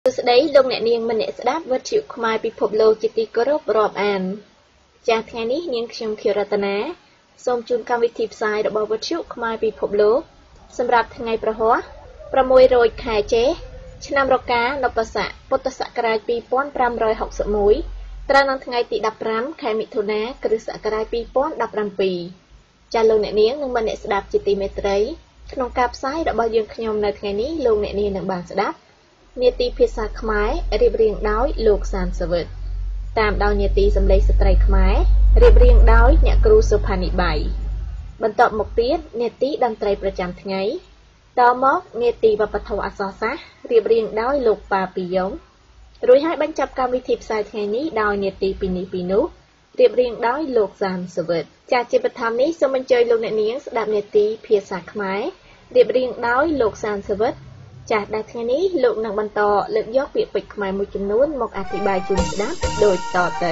ស្ដីលោកអ្នកនាងម្នាក់ស្ដាប់វិទ្យុខ្មែរពិភពលោកជាទីគោរពរាប់អានចាស់ថ្ងៃនេះនាងខ្ញុំខៀវរតនាសូមជូនកម្មវិធីផ្សាយរបស់វិទ្យុខ្មែរពិភពលោកសម្រាប់ថ្ងៃប្រហ័ស600ខែចេឆ្នាំរកានបស័កពុទ្ធសករាជ2561ត្រូវនៅថ្ងៃទី15ខែមិថុនាគ្រិស្តសករាជ2017ចាស់លោកអ្នកនាងនិងម្នាក់ស្ដាប់ជាទីមេត្រីក្នុងការផ្សាយរបស់យើងខ្ញុំនៅថ្ងៃនេះលោកអ្នកនាងនឹងបានស្ដាប់នាទីភាសាខ្មែររៀបរៀងដោយលោកសានសវិតតាមដោយនាទីសម្លេងស្ត្រីខ្មែររៀបរៀងដោយអ្នកគ្រូសុផានីបៃបន្តមកទៀតនាទីតន្ត្រីប្រចាំថ្ងៃតមកនាទីវប្បធម៌អក្សរសាស្ត្ររៀបរៀងដោយលោកប៉ាពីយ៉ុងរួចហើយបញ្ចប់កម្មវិធីផ្សាយថ្ងៃនេះដោយនាទីពីនេះរៀបរៀងដោយលោកសានសវិតចាស់ជាបឋមនេះសូមអញ្ជើញលោកអ្នកនាងស្ដាប់នាទីភាសាខ្មែររៀបរៀងដោយលោកសានសវិតចាស់ដែលថ្ងៃនេះលោកនឹងបន្តលើកយកពាក្យពេចន៍ខ្មែរមួយចំនួនមកអធិប្បាយជូនស្ដាប់ដូចតទៅ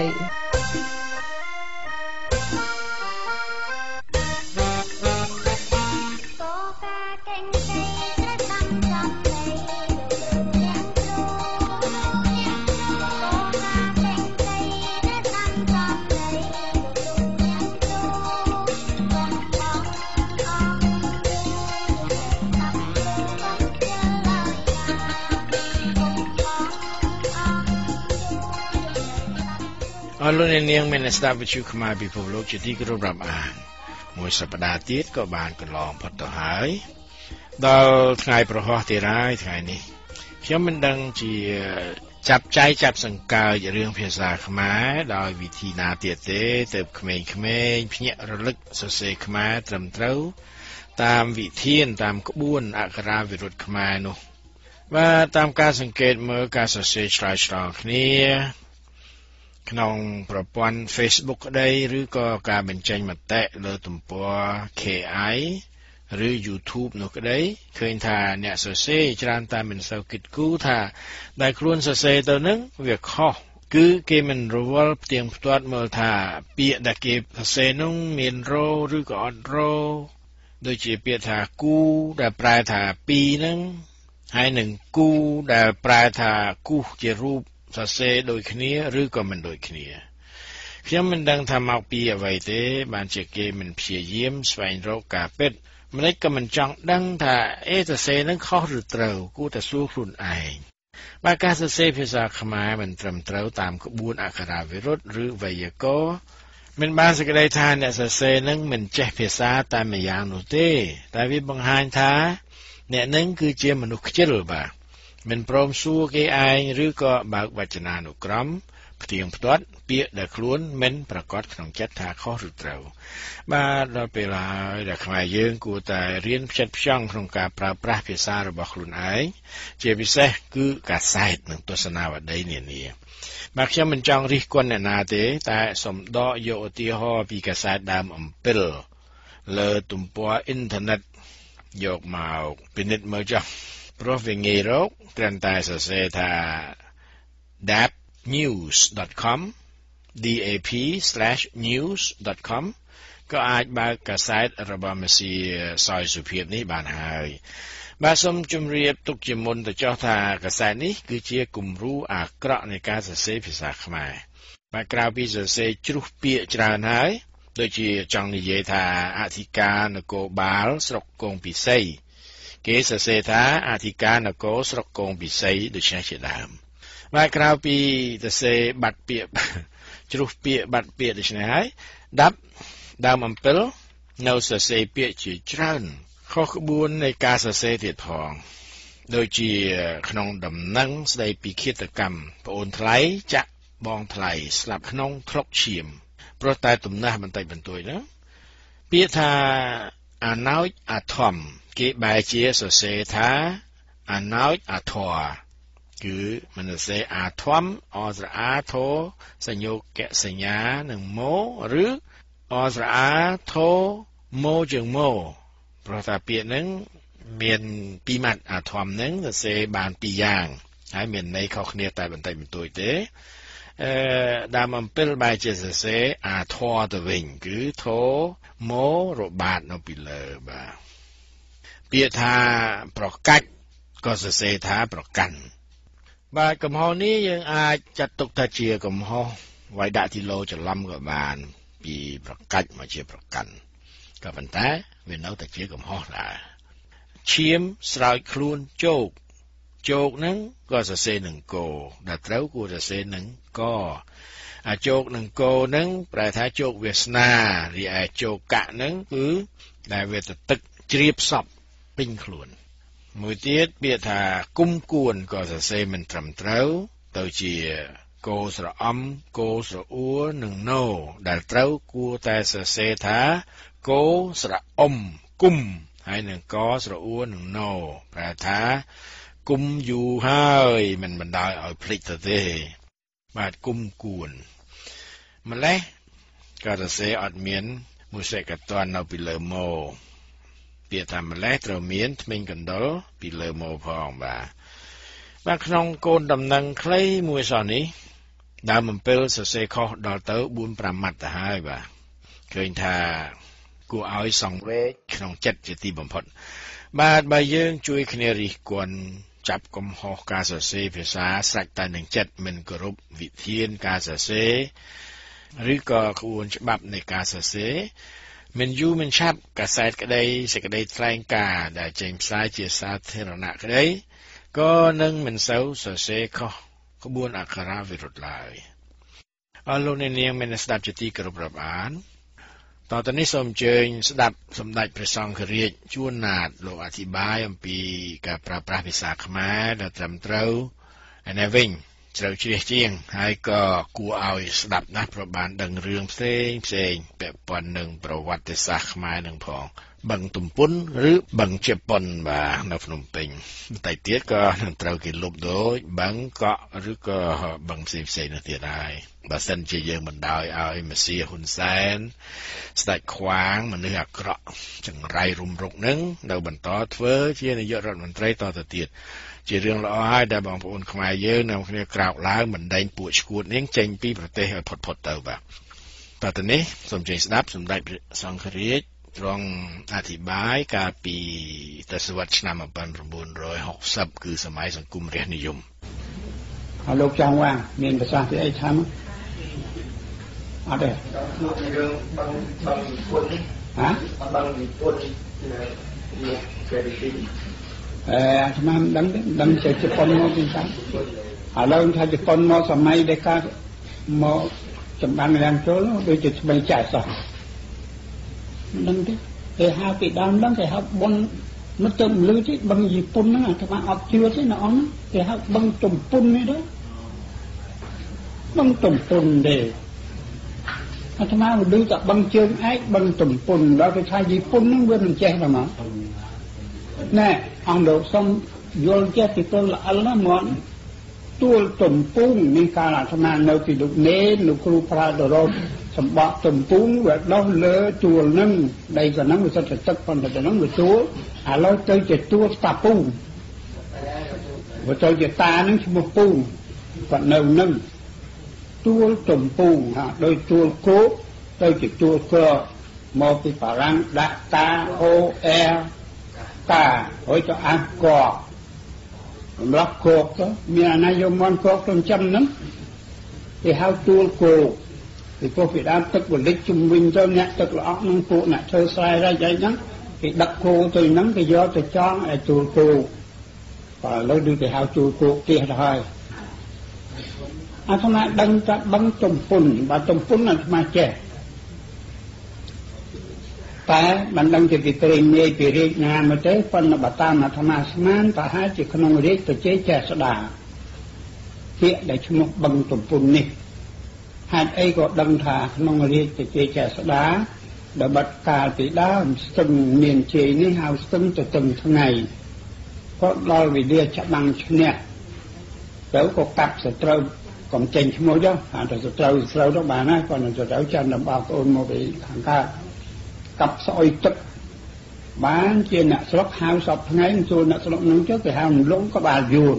អរលោកអ្នកនាងមានស្ដាប់វិទ្យុខ្មែរពិភពលោកជាទីគោរពរាប់អានមួយសប្តាហ៍ទៀតក៏បានកន្លងផុតទៅហើយដល់ថ្ងៃប្រហ័សទីរាយថ្ងៃនេះខ្ញុំមិនដឹងជាចាប់ចៃចាប់សង្កើចរឿងភាសាខ្មែរដោយវិធីណាទៀតទេទៅក្មេងៗភ្ញាក់រលឹកសរសេរខ្មែរត្រឹមត្រូវតាមវិធានតាមក្បួនអក្ខរាវិរុទ្ធខ្មែរនោះបាទតាមការសង្កេតមើលការសរសេរឆ្លើយឆ្លងគ្នាក្នុងប្រព័ន្ធ Facebook ក្តីឬក៏ការបញ្ចេញមតិលើទំព័រ KI ឬ YouTube នោះក្តីឃើញថាអ្នកសរសេរច្រើនតែមិនសូវគិតគូរថាដែលខ្លួនសរសេរទៅនឹងវាខុសគឺគេមិនរវល់ផ្ទៀងផ្ទាត់មើលថាពាក្យដែលគេសរសេរនោះមានរោឬក៏អត់រោដូចជាពាក្យថាគូដែលប្រែថាពីរហ្នឹងហើយនឹងគូដែលប្រែថាគូជារូបសរសេរដូចគ្នាឬក៏មិនដូចគ្នាខ្ញុំមិនដឹងថាមកពីអ្វីទេបានជាគេមិនព្យាយាមស្វែងរកការពិតម្លេចក៏មិនចង់ដឹងថាសរសេរនឹងខុសឬត្រូវគួរតែសួរខ្លួនឯងបើការសរសេរភាសាខ្មែរមិនត្រឹមត្រូវតាមក្បួនអក្ខរាវិរុទ្ធឬវេយ្យាករណ៍មិនបានសេចក្តីថាអ្នកសរសេរនឹងមិនចេះភាសាតែម្យ៉ាងនោះទេតែវាបង្ហាញថាអ្នកនឹងគឺជាមនុស្សខ្ជិលបាទមិនព្រមសួរគេឯងឬក៏បើកវចនានុក្រមផ្ទៀងផ្ទាត់ពាក្យដែលខ្លួនមិនប្រកាសក្នុងចិត្តថាខុសឬត្រូវបាទដល់ពេលហើយដែលខ្មែរយើងគួរតែរៀនផ្ចិតផ្ចង់ក្នុងការប្រើប្រាស់ភាសារបស់ខ្លួនឯងជាពិសេសគឺកាសែតនិងទស្សនាវដ្តីនានាបាទខ្ញុំមិនចង់រិះគន់អ្នកណាទេតែសូមដកយកឧទាហរណ៍ពីកាសែតដើមអំពិលលើទំព័រអ៊ីនធឺណិតយកមកពិនិត្យមើលចុះព្រោះវាងាយរកគ្រាន់តែសរសេរថា dapnews.com dap/news.com ក៏អាចបើកកាសែតរបស់មេស៊ីសយសុភាពនេះបានហើយបាទសូមជម្រាបទុកជាមុនទៅចុះថាកាសែតនេះគឺជាគំរូអាក្រក់នៃការសរសេរភាសាខ្មែរបាទក្រៅពីសរសេរជ្រុះពាក្យច្រើនហើយដូចជាចង់និយាយថាអធិការនគរបាលស្រុកគងពិសីគេសរសេរថាអធិការនគរស្រុកគងពិសីដូចនេះជាដើមបាទក្រៅពីសរសេរបាត់ពាក្យជ្រុះពាក្យបាត់ពាក្យដូចនេះហើយដើមអំពិលនៅសរសេរពាក្យជាច្រើនខុសក្បួននៃការសរសេរទៀតផងដូចជាក្នុងដំណឹងស្ដីពីឃាតកម្មប្អូនថ្លៃចាក់បងថ្លៃស្លាប់ក្នុងថ្លុកឈាមព្រោះតែទំនាស់បន្តិចបន្តួចណាពាក្យថាអណោចអាធម្មគេបែរជាសរសេរថាអណោចអាធរគឺមិនសរសេរអាធម្មអស្រអាធរសញ្ញោគសញ្ញានិងម៉ូឬអស្រអាធរម៉ូជាងម៉ូព្រោះតែពាក្យហ្នឹងមានពីរម៉ាត់អាធម្មហ្នឹងសរសេរបានពីរយ៉ាងហើយមានន័យខុសគ្នាតែបន្តិចបន្តួចទេដើមអំពិលបែរជាសរសេរអាធរទៅវិញគឺធរម៉ូរបាតនៅពីលើបាទពាក្យថាប្រកាច់ក៏សរសេរថាប្រកាន់ và cầm ho níยังអាចចាត់ទុកថាជាកំហុសវាយដាក់ទីឡូច្រឡំក៏បានពីប្រកាច់មកជាប្រកាន់ក៏ប៉ុន្តែវានៅតែជាកំហុសដែរឈាមស្រោចខ្លួនជោគហ្នឹងក៏សរសេរនឹងកោដែលត្រូវគួរសរសេរនឹងកអាជោគនឹងកោហ្នឹងប្រែថាជោគវាសនារីឯជោគកៈហ្នឹងគឺដែលវាទៅទឹកជ្រាបសពពេញខ្លួនមួយទៀតពាក្យថាគុំគួនក៏សរសេរមិនត្រឹមត្រូវទៅជាកោស្រអំកោស្រអួរនិងណូដែលត្រូវគួរតែសរសេរថាកោស្រអ៊ំគុំហើយនឹងកស្រអួរនឹងណូប្រែថាគុំយូរហើយមិនបណ្ដោយឲ្យភ្លេចទៅទេបាទគុំគួនម្លេះក៏សរសេរអត់មានមួយសេកតននៅពីលើម៉ូពាក្យថាម្លេះត្រូវមានធ្មេញកណ្ដុរពីលើម៉ូផងបាទក្នុងកូនដំណឹងខ្លីមួយសោះនេះដើមអំពិលសរសេរខុសដល់ទៅ 4-5 ម៉ាត់ទៅហើយបាទឃើញថាគួរឲ្យសង្វេគក្នុងចិត្តជាទីបំផុតបាទបើយើងជួយគ្នារិះគន់ចាប់កំហុសការសរសេរភាសាស្រេចតែនឹងចិត្តមិនគោរពវិធានការសរសេរឬក៏ក្បួនច្បាប់នៃការសរសេរមិនយូរមិនឆាប់កាសែតក្តីសេចក្តីថ្លែងការណ៍ដែលចេញផ្សាយជាសាធារណៈក្តីក៏នឹងមិនសូវសរសេរខុសក្បួនអក្ខរាវិរុទ្ធឡើយអរលោកអ្នកនាងមានស្ដាប់ជាទីគោរពរាប់អានតទៅនេះសូមអញ្ជើញស្ដាប់សម្ដេចព្រះសង្ឃរាជជួនណាតលោកអធិប្បាយអំពីការប្រើប្រាស់ភាសាខ្មែរដែលត្រឹមត្រូវហើយនៅវិញជ្រៅជ្រះជាងហើយក៏គួរឲ្យស្ដាប់ណាស់ព្រោះបានដឹងរឿងផ្សេងពាក់ព័ន្ធនឹងប្រវត្តិសាស្ត្រខ្មែរនឹងផងបឹងទំពុនឬបឹងជប៉ុនបាទនៅភ្នំពេញតែទៀតក៏នឹងត្រូវគេលុបដូចបឹងកក់ឬក៏បឹងផ្សេងនោះទៀតហើយបើសិនជាយើងបណ្ដោយឲ្យមេសៀហ៊ុនសែនស្ដេចខ្វាងមនុស្សអាក្រក់ចង្រៃរុំរុកនឹងនៅបន្តធ្វើជានាយករដ្ឋមន្ត្រីតទៅទៀតជារឿងល្អហើយដែលបងប្អូនខ្មែរយើងនាំគ្នាក្រោកឡើងបណ្ដេញពួកឈួតនេះចេញពីប្រទេសឲ្យផុតទៅបាទតទៅនេះសូមជើញស្ដាប់សម្ដេចព្រះសង្ឃរាជទ្រង់អធិប្បាយកាលពីទសវត្សរ៍ឆ្នាំ1960គឺសម័យសង្គមរាស្ត្រនិយមហើយលោកចង់ว่าមានប្រសាសន៍ពីអីថាមកអត់ទេលោករឿងបងពុននេះហ៎បងពុននេះគេទីអាត្មាដឹងចេះជប៉ុនមកពីតាឥឡូវថាជប៉ុនមកសម័យដែលកាមកចម្បាំងរាំងចូលដូចជាស្បែកចាស់សោះដឹងទេគេហៅពីដើមដឹងគេហៅបនមិនទៅលឺទេបឹងជប៉ុនហ្នឹងអាត្មាអត់ជឿទេណាអង្គគេហៅបឹងទំពុននេះទៅបឹងទំពុនទេអាត្មាមិនឮតែបឹងជើងឯកបឹងទំពុនដល់គេថាជប៉ុនហ្នឹងវាមិនចេះទេមកណែអង្គលោកសុំយល់ចេះពីទៅល្អិលណាមកទួលទំពុងមានការអាត្មានៅពីលោកនេនលោកគ្រូប្រាដរោសម្បកទំពុងវាដោះលើទួលនឹងដីក៏នឹងវាសិតតែទឹកប៉ុន្តែទៅនឹងវាទួលឥឡូវទៅជាទួលតាពុងវាទៅជាតានឹងឈ្មោះពុងគាត់នៅនឹងទួលទំពុងហាដោយទួលគោទៅជាទួលក្រមកពីបារាំងដាក់តាអូអែតាហើយទៅអាកសម្រាប់គោកទៅមានអាណាយកមន់គោកទៅចំហ្នឹងគេហៅទួលគោពីព្រោះពីដើមទឹកវលិចជំវិញទៅអ្នកទឹកល្អក់នឹងពួកអ្នកធ្វើស្រែរ៉ៃអីហ្នឹងគេដឹកគោទៅហ្នឹងគេយកទៅចងឲ្យទួលគោបើឥឡូវដូចគេហៅទួលគោទៀតទៅហើយអាត្មាដឹងថាបឹងទំពុនបើទំពុនអាត្មាចេះតែមិនដឹងជាពីព្រេងនាយពីរាជណាមកទេប៉ុន្តែបើតាមអាត្មាស្មានប្រហែលជាក្នុងរាជប្រជ័យចេះស្ដាពាក្យដែលឈ្មោះបឹងទំពុននេះហេតុអីក៏ដឹងថាក្នុងរាជប្រជ័យចេះស្ដាដែលបាត់កាលពីដើមស្ទឹងមានជ័យនេះហៅស្ទឹងទៅទឹងថ្ងៃក៏ដល់វិលាច្បាំងឈ្នះទៅក៏កាប់សត្រូវកំចេញឈ្មោះចុះអាទៅសត្រូវទៅបានហើយគាត់នឹងសត្រូវចាំដល់បងប្អូនមកពីខាងកើតកាប់ស្អុយទឹកបានជាអ្នកស្រុកហៅសពថ្ងៃចូលអ្នកស្រុកនឹងចុះគេហៅលងក្បាលយួន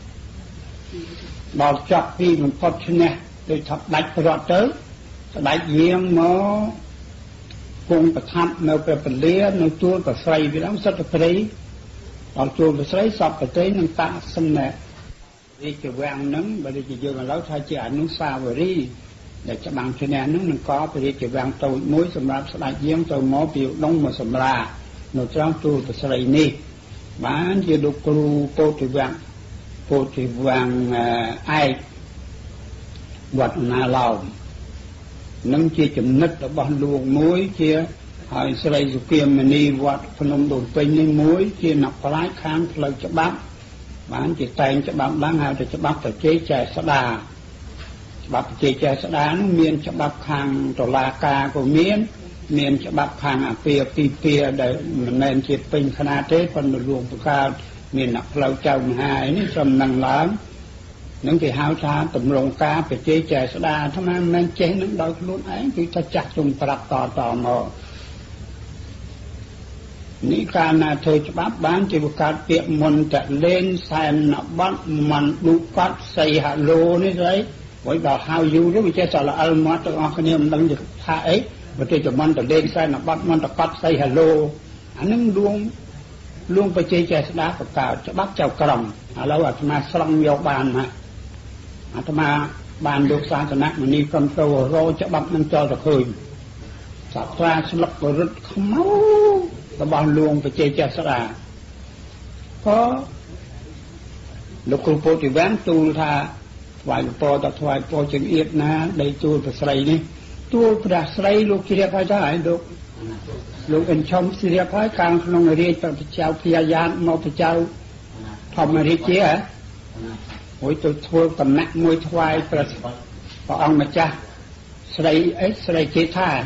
ដល់ចាប់ពីមិនផុតឈ្នះដូចថាដាច់ប្រត់ទៅស្ដេចយាងមកគង់ប្រថាប់នៅព្រះពលានៅទួលប្រស្រីពីដើមសិទ្ធិព្រៃដល់ទួលប្រស្រីសពប្រទេសនឹងតាក់សំណែ đi chợ vàng nắng bởi vì chỉ dương là lối thay chỉ ảnh nắng xa vừa đi để cho bằng cho nên nắng có bởi vì chợ vàng tôi muối sầm rạp sạch giếng tôi mó biểu đông mà sầm ra nó trong tu từ sài ni bán chỉ được cù cô chợ vàng ai vật na lầu nắng chia chấm nứt ở ban luồng muối chia hỏi sài dục kiềm mà ni vật phần ông đồn pin ni muối chia nọc lái kháng lời cho bác bán chỉ tay cho bác bán hàng cho bác phải chế chè sá đà bác chế chè sá đá nó miên cho bác hàng tổ la ca của miên cho bác hàng à pia để nên chỉ pin khana thế phần mình luồng cao miên nọc lâu chồng hai nó sầm nặng lớn những cái háo xa tụm lồng cá phải chế chè sá đà thằng anh nên chế nó đôi luôn ấy cứ ta chặt dùng bạc tò mò ní ca na thôi cho bác bán chỉ một cái tiệm môn chạy lên xem nó bắt mình đủ cắt xây hạ lô này đấy với bảo how you đó vì chứ sao là almat tôi không niệm đăng được tha ấy và tôi cho mình chạy lên xem nó bắt mình cắt xây hạ lô anh luôn phải chơi chơi đá của cả cho bác chào cầm lâu à mà xong vô bàn mà mà bàn được sang cho nát mà đi cầm tàu rồi cho bác năng cho được hơi sắp ra sẽ lọc vào rất không máu và bọn luôn phải chơi chơi sá có lúc cô po thì bán tu tha vài po ta thoại po chừng yết na đây tu phải sấy đi tu phải sấy lúc kia phải ra được lúc anh chồng kia phải càng không người đi phải chào pia gian mau phải chào thầm người đi chia hả mỗi tôi thua tầm nặng môi thoại phải ông mà cha sấy ấy sấy chế tha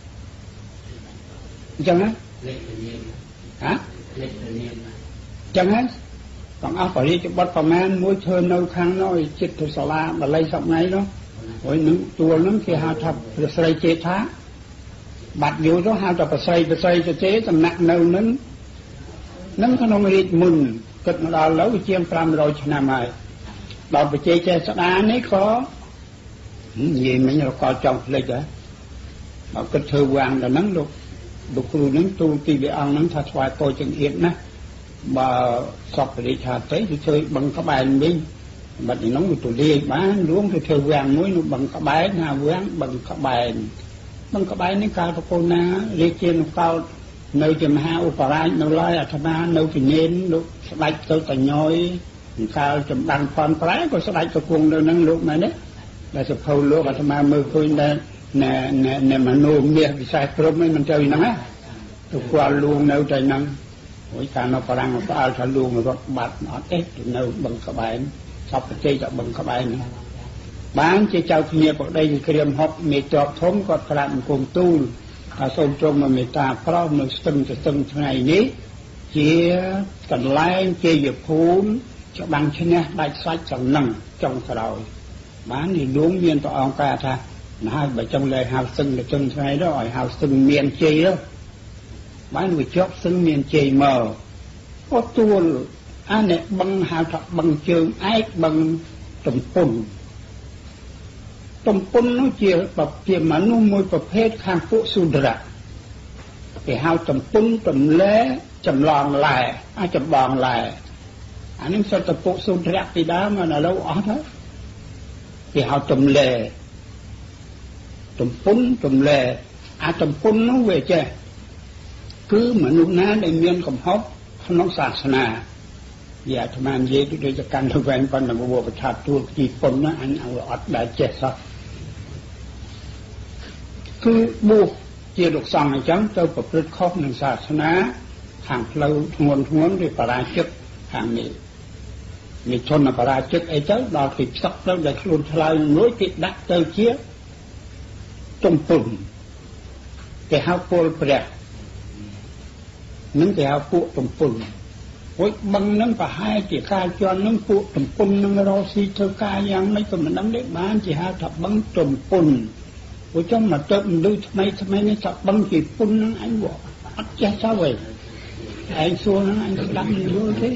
chẳng á hả chẳng hết còn áo phải đi cho bắt vào men muối thơm nâu khang nói chết từ sả la mà lấy xong ngay đó rồi nướng chua nướng khi hao thập rồi xây chế thá bạt vô đó hao thập xây cho chế tầm nặng nâu nướng cái nông đi mừng cực nó đào lấu chiêm pram rồi cho nam ai đào phải chế sả đá nấy có gì mấy nhà coi chồng lấy cả bảo cực thư vàng là nắng luôn đục rồi nắng tu ti để ăn nắng thà thoại tôi chừng yết nè mà sọc để thà tới thì chơi bằng các bài đi mà thì nóng tụi đi bán luôn thì chơi vàng muối nó bằng các bài nào vàng bằng các bài nó cao cho cô na đi trên nó cao nơi chừng hao phải nó lai à tham ăn nơi thì nên lúc sạch tôi tại nhoi cao chừng bằng con trái có sạch cho cuồng đâu năng lúc này đấy là sập hầu lúc à tham mơ khơi đây nè mà nôm bia bị sai trộm ấy mình chơi nắng á tôi qua luôn nấu trời nắng mỗi cả nó phải ăn nó phải luôn rồi bạt nó tết nấu bằng các bạn sắp chơi cho bằng các bạn bán chơi trao kia ở đây thì kêu học mẹ trọt thống có làm cùng tu xong trong mà người ta có một từng ngày ní chỉ cần lái chơi việc phun cho bằng cho nha đại sách trong nằng trong cả đời bán thì đúng viên tụi ông ca tha hai bởi trong lời hào sưng là chân ngày đó hỏi hào sưng miền chê đó bán người chóp sưng miền chê mờ có tuôn anh này bằng hào thật bằng trường ái bằng tầm pun nó chia bọc chia mà nó môi bọc hết khang phụ sudra thì hào tầm pun tầm lé tầm lòn lại tầm bòn lại anh em sao tầm phụ sudra thì đó mà là lâu ó đó thì hào tầm lề tùm lề tùm pun nó về chơi cứ mà lúc ná đây miên cầm hốc không nói sạch nà dạ thầm anh dễ tôi để cho căn thư quen con là một bộ phải thật tôi chỉ pun nó anh ở đã chết sao cứ buộc chia được xong này chấm tôi phải rất khó nên sạch ná hàng lâu ngôn thì phải ra chức hàng mình chôn là phải ra chức ấy chứ đó thì sắp đó để luôn thay nối cái đắc tơ chiếc trong tuần cái hao phô bẹt những cái hao phụ trong tuần với bằng nâng cả hai chỉ khai cho nâng phụ trong tuần nâng rau xì thơ ca giang mấy cái mình nâng đấy bán chỉ hai thập bằng trong tuần với trong mà trộm đôi mấy nó thập bằng chỉ tuần nâng anh bỏ ắt cha sao vậy anh xua nâng anh đâm gì vô thế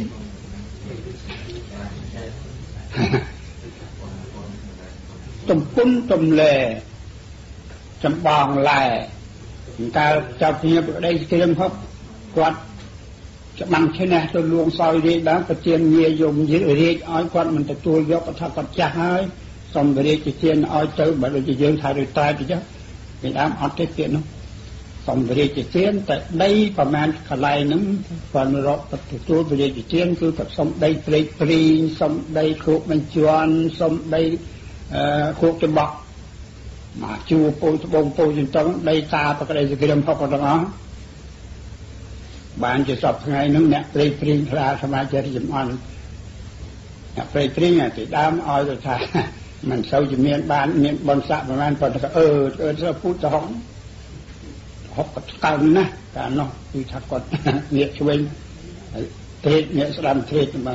trong tuần trong lề chấm bòn lại người ta chào kia ở đây kia hấp quạt จะบังใช่ไหมตัวลวงซอยเรียแล้วประเจียนเมียยมยืดเรียอ้อยควันมันจะตัวยกประทับปัจจัยให้สมเรียจะเจียนอ้อยเจอแบบเราจะยืนถ่ายโดยตายไปจ้ะเป็นอ้ามอัดเทียนนู้สมเรียจะเจียนแต่ได้ประมาณขลายนึงก่อนเราประตัวเรียจะเจียนคือกับสมได้ปรีสมได้โคมันจวนสมได้โคจะบอกมาจูปูบงปูจนต้องได้ตาประกายจะเกิดพอกระอ๋บ้านจะสอบไงนึงเนี่ยปรีพลาสมาธิจำอ่อนปรีเนี่ยติดดามอ้อยตัวชายมันเศร้าจะเมียนบ้านเมียนบอนสะประมาณปอนก็จะพูดจะห้องหกกันนะการเนาะคือทักกดเนี่ยช่วยเทศเนี่ยสลัมเทศมา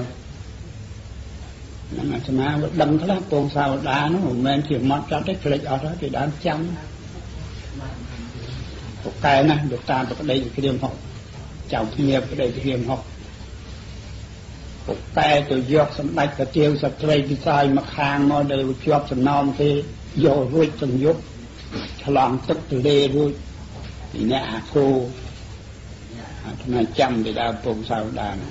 นั่นใช่ไหมดังขลังโป่งสาวดาเนาะแมนเขียนมัดจับได้เกล็ดเอาแล้วติดดามจังตกใจนะเดือดตาตกได้อยู่ที่เดียวหกเจ้าเมียก็ได้เรียนหกแต่ตัวยกสมบัติกระเจียวสตรีดีไซน์มาคางมาเดือดชอบสนอมที่โยรุ่ยจนยุบฉลองตึกตัวเดรุ่ยนี่เนี่ยอาคูทำไมจำได้ดาวโป่งสาวดาน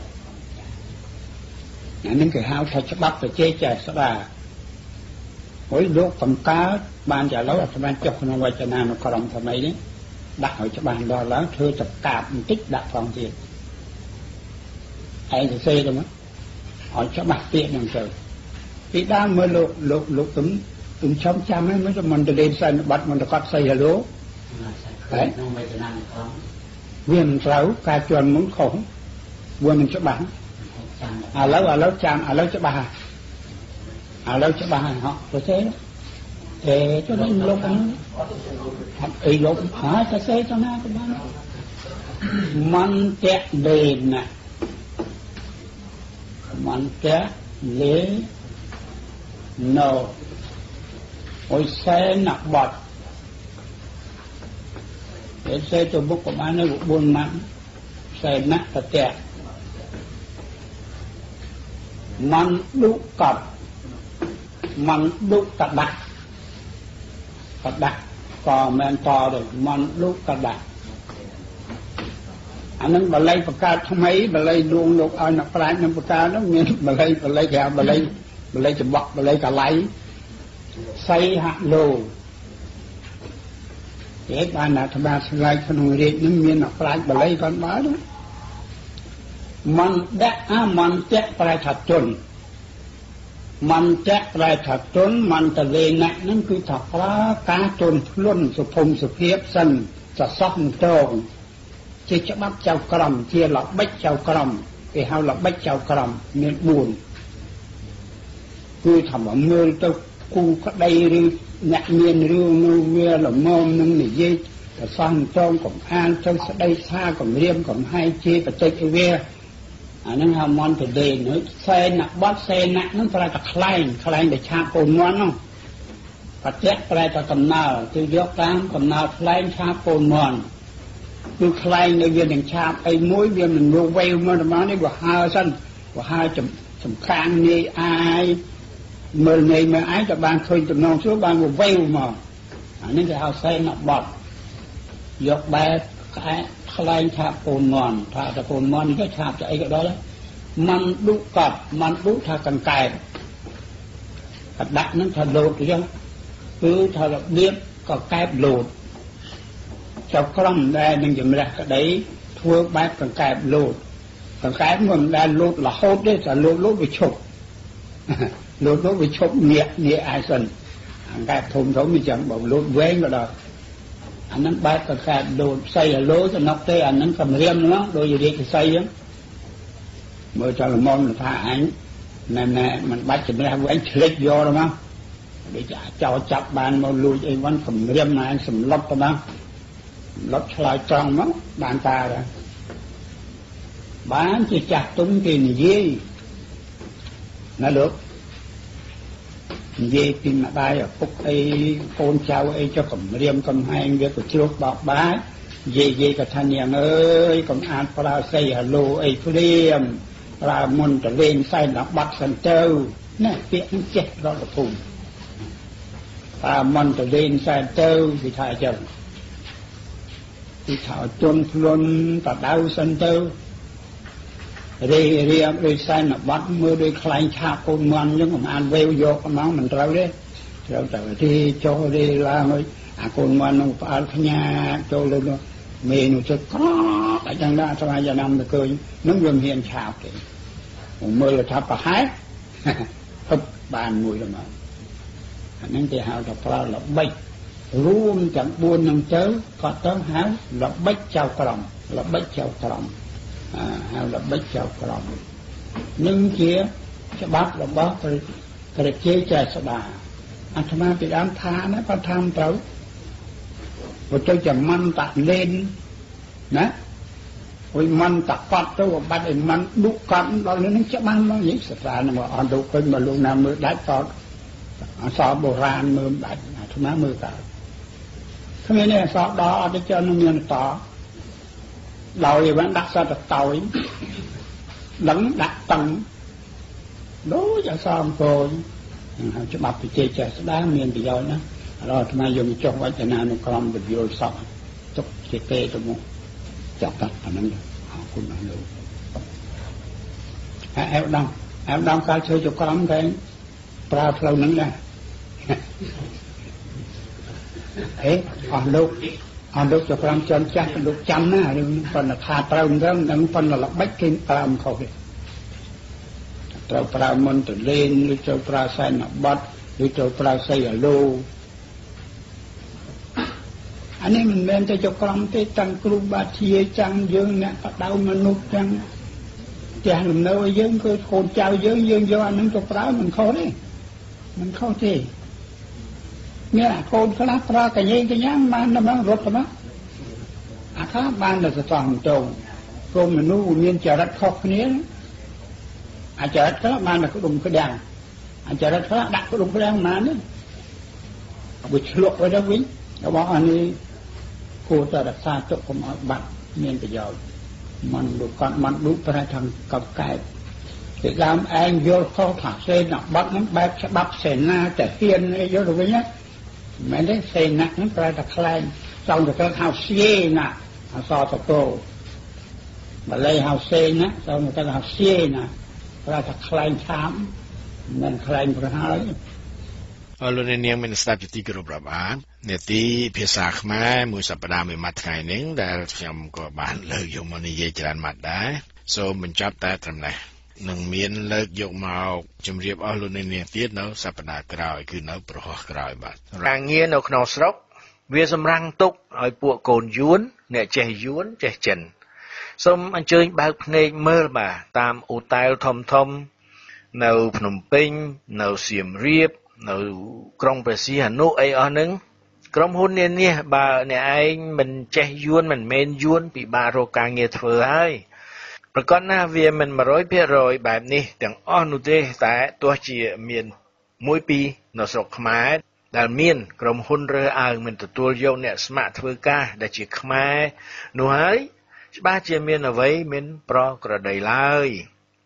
นั่นคือหาไทยฉบับตัวเจ๊แจ๊สดาโอ้ยลูกผมก้าบ้านจะเล่าทำไมเจ้าคนวัจนานกรองทำไมเนี่ยดักหอยจะบานรอแล้วเธอจะกาบมันติ๊กดักฟองเทียนไอ้จะเซ่ตรงนั้นหอยจะบักเตี้ยอย่างเจอปีด้าเมื่อลุกตุ้มช้อมจำให้มันจะมันจะเดินใส่บัดมันจะกัดใส่ฮัลโหลไอ้เวียนเสาการจวนมุ้งของวัวมันจะบังแล้วจำแล้วจะบาแล้วจะบาhọจะเซ่để cho nên lúc ấy ấy lúc hả ta xây cho nó cái đó man kẹt đền nè man kẹt lế nổ ôi xe nặng bọt để xe cho bốc của bạn nó buồn mặn xe nặng thật kẹt man đúc cặp man đúc cặp đặtกระดักก่อแมนต่อเลยมันลูกกระดักอันนั้นบะไลประกาศทำไมบะไลดวงลูกเอาหนักปลายนักประกาศนั้นเนี่ยบะไลแกบะไลจะบอกบะไลกะไลไซฮะโลเด็กบ้านนาธรรมะสลายขนมเรียนนั้นมีหนักปลายบะไลก่อนมาด้วยมันแดะมันแจ๊ะปลายถัดจนมันแจ๊ะปลายถัดจนมันตะเลนะนั่นคือถักปลากาจนล้นสุพมสุเพียบสั้นจะซับตรงที่จะบับเจ้ากรำที่หลับบัดเจ้ากรำไปหาหลับบัดเจ้ากรำเมียนบุญคือทำว่าเมื่อเจ้ากูก็ได้หรือหนักเมียนหรือนูเมียหลับมอมนั่งนี่ยี่แต่สร้างจองของอ่านจงได้ท่าของเรียมของให้เจี๊ยบเจ๊กเวียอันนั้นฮามอนแต่เดินเนื้อเซนักบัดเซนักนั่นแปลว่าคลายแต่ชาโกนวันน้องปัจเจกแปลว่าตำนาคือยกตามตำนาคลายชาโกนวันคือคลายในเวียนอย่างชาไอ้มวยเวียนมันโรเวลมาเนี่ยว่าฮาสั้นว่าฮาจำคางนี่อายเมื่อไงเมื่อไอ้แต่บางคนจำนองชั่วบางว่าเวลมาอันนี้จะเอาเซนักบัดยกแบบคลายชาโกนวันถ้าตะโกนวันก็ชาจะไอ้ก็ได้แล้วมันดุกับมันดุถ้ากันไก่กระดักนั้นถ้าโหลดยังคือถ้าเราเบี้ยก็แก้โหลดเจ้ากล้องได้มันจะไม่ได้ก็ได้ทั่วแบบกันไก่โหลดกันไก่มันได้โหลดละโหดได้แต่โหลดไปชกโหลดไปชกเนี่ยไอ้สันกันไก่ทมเขาไม่จังบอกโหลดเว้งก็ได้อันนั้นแบบกันไก่โหลดใส่โหลดจะนับเตะอันนั้นคำเรียมเนาะโดยเด็กใส่ยังเมื่อจะละมองท่าอันแน่มันบัดจะไม่ได้ไว้เฉลี่ยโยหรือมั้งเดี๋ยวจะเจ้าจับบานมาลุยไอ้วันคำเรียมนายสำลับตัวมั้งลดชลายจองมั้งบานตาเลยบ้านจะจับตุ้มกินยี่น่าดูยี่กินมาได้อะพวกไอ้โคนเจ้าไอ้เจ้าคำเรียมคำให้เรียกว่าชุบบอกบ้ายี่กับท่านอย่างเอ้ยคำอ่านปลาใส่ฮัลโหลไอ้เรียมปลามนจะเล่นใส่หนักบักสันเจ้าเนี่ยเปียกเจ็ดรอดทุ่มปลามนจะเล่นใส่เจ้าที่ถ่ายเจ้าที่ถ่ายจนพลนตัดดาวสันเจ้า Ri sai là bắt mưa đôi khai chạp con ngoan nhưng mà ăn vêu vô con nó mình trâu đấy trâu thì cho đi là thôi con ngoan nó phải nhà cho lên đó mình nó sẽ có tại chẳng ra sau 2 năm được cười nó gần hiện chạp kì mưa là tháp bà hái hấp bàn mùi rồi mà nên thì hào đọc ra là bách luôn chẳng buôn năng chớ có tớ háo là bách chào còng là bách chào còng hào là bách chào còng nhưng kia cho bác là bác phải chế trẻ sơ đà anh thầm bị đám tha nó có tham tới và tôi chẳng măn tạc lên nè vì măn tạc phát tôi và bắt anh măn đúc cắm đó nó sẽ ban nó những sự ra mà anh đúc mà lúc nào mới đáy to so bồ ran mưa bạch thầm mưa cả thế nên so đó để cho nó miền tỏ đầu thì vẫn đặt ra được tàu lẫn đặt tầng đối cho xong rồi cho bác thì chê chè sẽ đá miền thì rồi đó rồi mà dùng cho quá cho nào nó còn được vô xong chúc chê tê cho mua chọc tắt ở nâng họ cũng nói được em đông cao chơi cho con cái pra lâu nâng ra thế còn lúc cho con chân chắc lúc chăm á phần là thà trâu nâng phần là bách kinh trâu không đi trâu môn từ lên trâu trâu sai nọ bát trâu trâu sai ở lô anh em mình lên cho con cái tăng kêu ba chia chăng dương nè bắt đầu mà nút chăng chàng làm nơi dương cái hồn trao dương do anh trâu trâu mình khó đấy mình khó thì nghe là con khá ra cái nhang mà nó mang rốt mà khá ban là sẽ toàn trâu con mình nuôi nhiên chờ đất khóc cái nhé chờ đất khá ban là có đùng cái đàn chờ đất khá đặt có đùng cái đàn mà nữa bụi luộc với đó quý nó bảo anh ấy cô ta đặt xa chỗ của mọi bạn nên bây giờ mình đủ con mình đủ phải thằng cầm cái để làm anh vô khó thả xe nọ bắt nó bắp xe na trẻ hiên vô được với nhé mấy đấy xe nặng nó phải đặt lên xong rồi cái hào xe nè so tập cô mà lấy hào xe nè xong rồi cái hào xe nè phải đặt lên chám nên lên rồi hả luônในเนียงมันสตาร์ทที่กรุบรับอ่านเนี่ยที่ภาษาขมายมือสัปดาห์ไม่มัดไงนึงแต่ยังก็บานเลิกยกมันนี่เยจรันมัดได้โซมันจับแต่ทำไงหนึ่งเมียนเลิกยกมาจำเรียบเอาluônในเนียงที่เนาะสัปดาห์กลายคือเนาะประหัวกลายบัดรางเงี้ยเนาะขนมสระเวียสำรังตุกเอาปวกโกนย้วนเนี่ยเจย้วนเจเจนส้มอันเจยบางเงยเมื่อมาตามอุตัยทอมเนาพนมปิงเนาเสียมเรียบเนา trong bờ xí hà nội ấy ở nứng trong hôn nhân nha bà này anh mình che yuan mình men yuan bị bà rô càng nghe thừa hay rồi con na vì mình mà rối biết rồi bài này tiếng on tê tại tôi chỉ miền mỗi pi nó sọc máy đàn miền trong hôn rơ mình từ tua vô nè smart thừa ca đã chỉ máy nó ấy ba chỉ miền ở vậy miền pro cờ đầy lai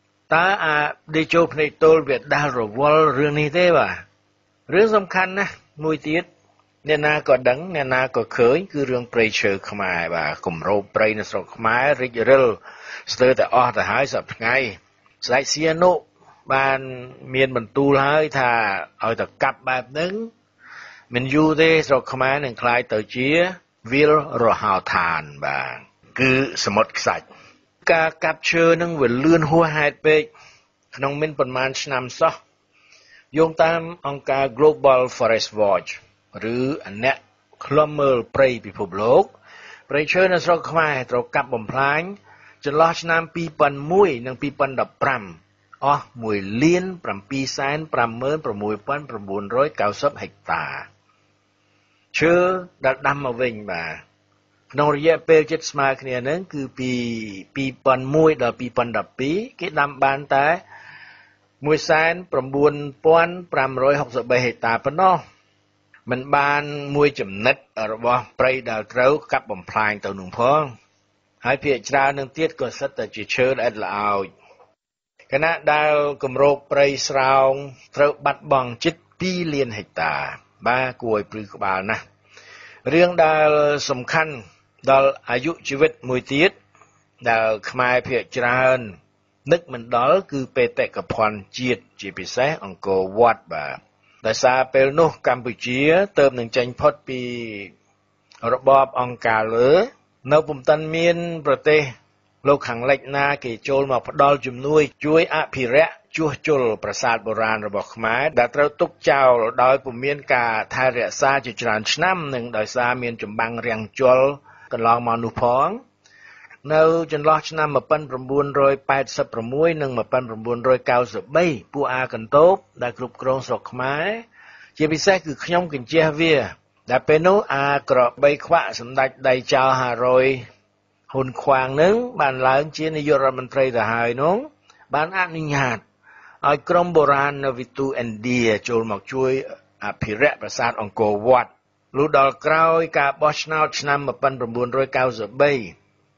ta đi chụp này tôi Việt đa rồi vô riêng này thế bàเรื่องสำคัญนะมวยตีดเนี่ยนาก็ดังเนี่ยนาก็เคยคือเรื่องเปรย์เชิงขมายบ่ากลุ่มโรเปรย์ในสระขมายริจเรลสเตอร์แต่อ้อแต่หายสับไงสายเซียโนบ้านเมียนบรรทุลหายถ้าเอาแต่กลับแบบนึงมันอยู่ที่สระขมายหนึ่งคลายตัวเจี๊ยวิลรอหาวทานบ่าคือสมดสัจการกลับเชิญนั่งเวลเลื่อนหัวหายไปขนมเป็นประมาณนำซะโยงตามองค์การ Global Forest Watch หรืออันเนี้ยคลอมเมอร์เปรย์พิภพโลกเปรย์เชิญในสระขมายตรกับบ่มพลายจนลอชน้ำปีปันมุ้ยนังปีปันดับปรำมวยเลี้ยนปรำปีแสนปรำเมินปรำมวยปันปรำ990 เฮกตาร์เชื่อดัดดำมาเวงบ่าในระยะเปลจิตสมาเนี่ยนั้นคือปีปันมุ้ยดับปีปันดับปีกิดำบานแต่มวยแสนประมูลป้อน560 เฮกตาร์ปนอมันบานมวยจำนัดระบอบไปดาวเท้ากับบ่มพลายตัวหนุ่มพ้องหายเพียรชาหนึ่งเตี้ยก็สัตว์จิเชิดอัดละเอาคณะดาวกำโรกไปสราวเท้าบัดบังจิตปีเลียนเฮกตาร์บ้ากวยปลือกบาลนะเรื่องดาวสำคัญดาวอายุชีวิตมวยเตี้ยดาวขมายเพียรชา Nước mình đó cứ bê tệ cập hoàn chiết chỉ bị xé ông cô vọt bà. Tại sao bê nô Campuchia tơm nâng chanh phót bì rộp bóp ông cà lỡ. Nâu bùm tân miên bờ tê. Lô khẳng lệch na kì chôl mà phát đol chùm nuôi chuối ạ phì rẽ chua chôl prasad bồ ràn rồi bọc mái đã trao túc chào đói bùm miên cả thai rẽ xa chỉ tràn năm nâng đói xa miên chùm băng riêng chôl cần lòng mà nụ phóng. Nâu chân lọt năm mà bân bùm buôn rồi bạch sập bùm muối nâng mà bân bùm buôn rồi cao sập bay bùa à cần tốt đã group krong sọc mái chỉ bị xe cứ nhông kình chia vía đã bê nô à cọ bay khóa sầm đạch đầy chào hà rồi hồn khoang nướng bàn lớn chia ní vô ra mình trây ra hai nướng bàn ăn ninh hạt ở krong bồ ràn ở vitu India chôl mọc chuối à phì rẽ và sát ông cổ vọt lũ đòi kroi cả bosh nào năm mà bân bùm buôn rồi cao sập bay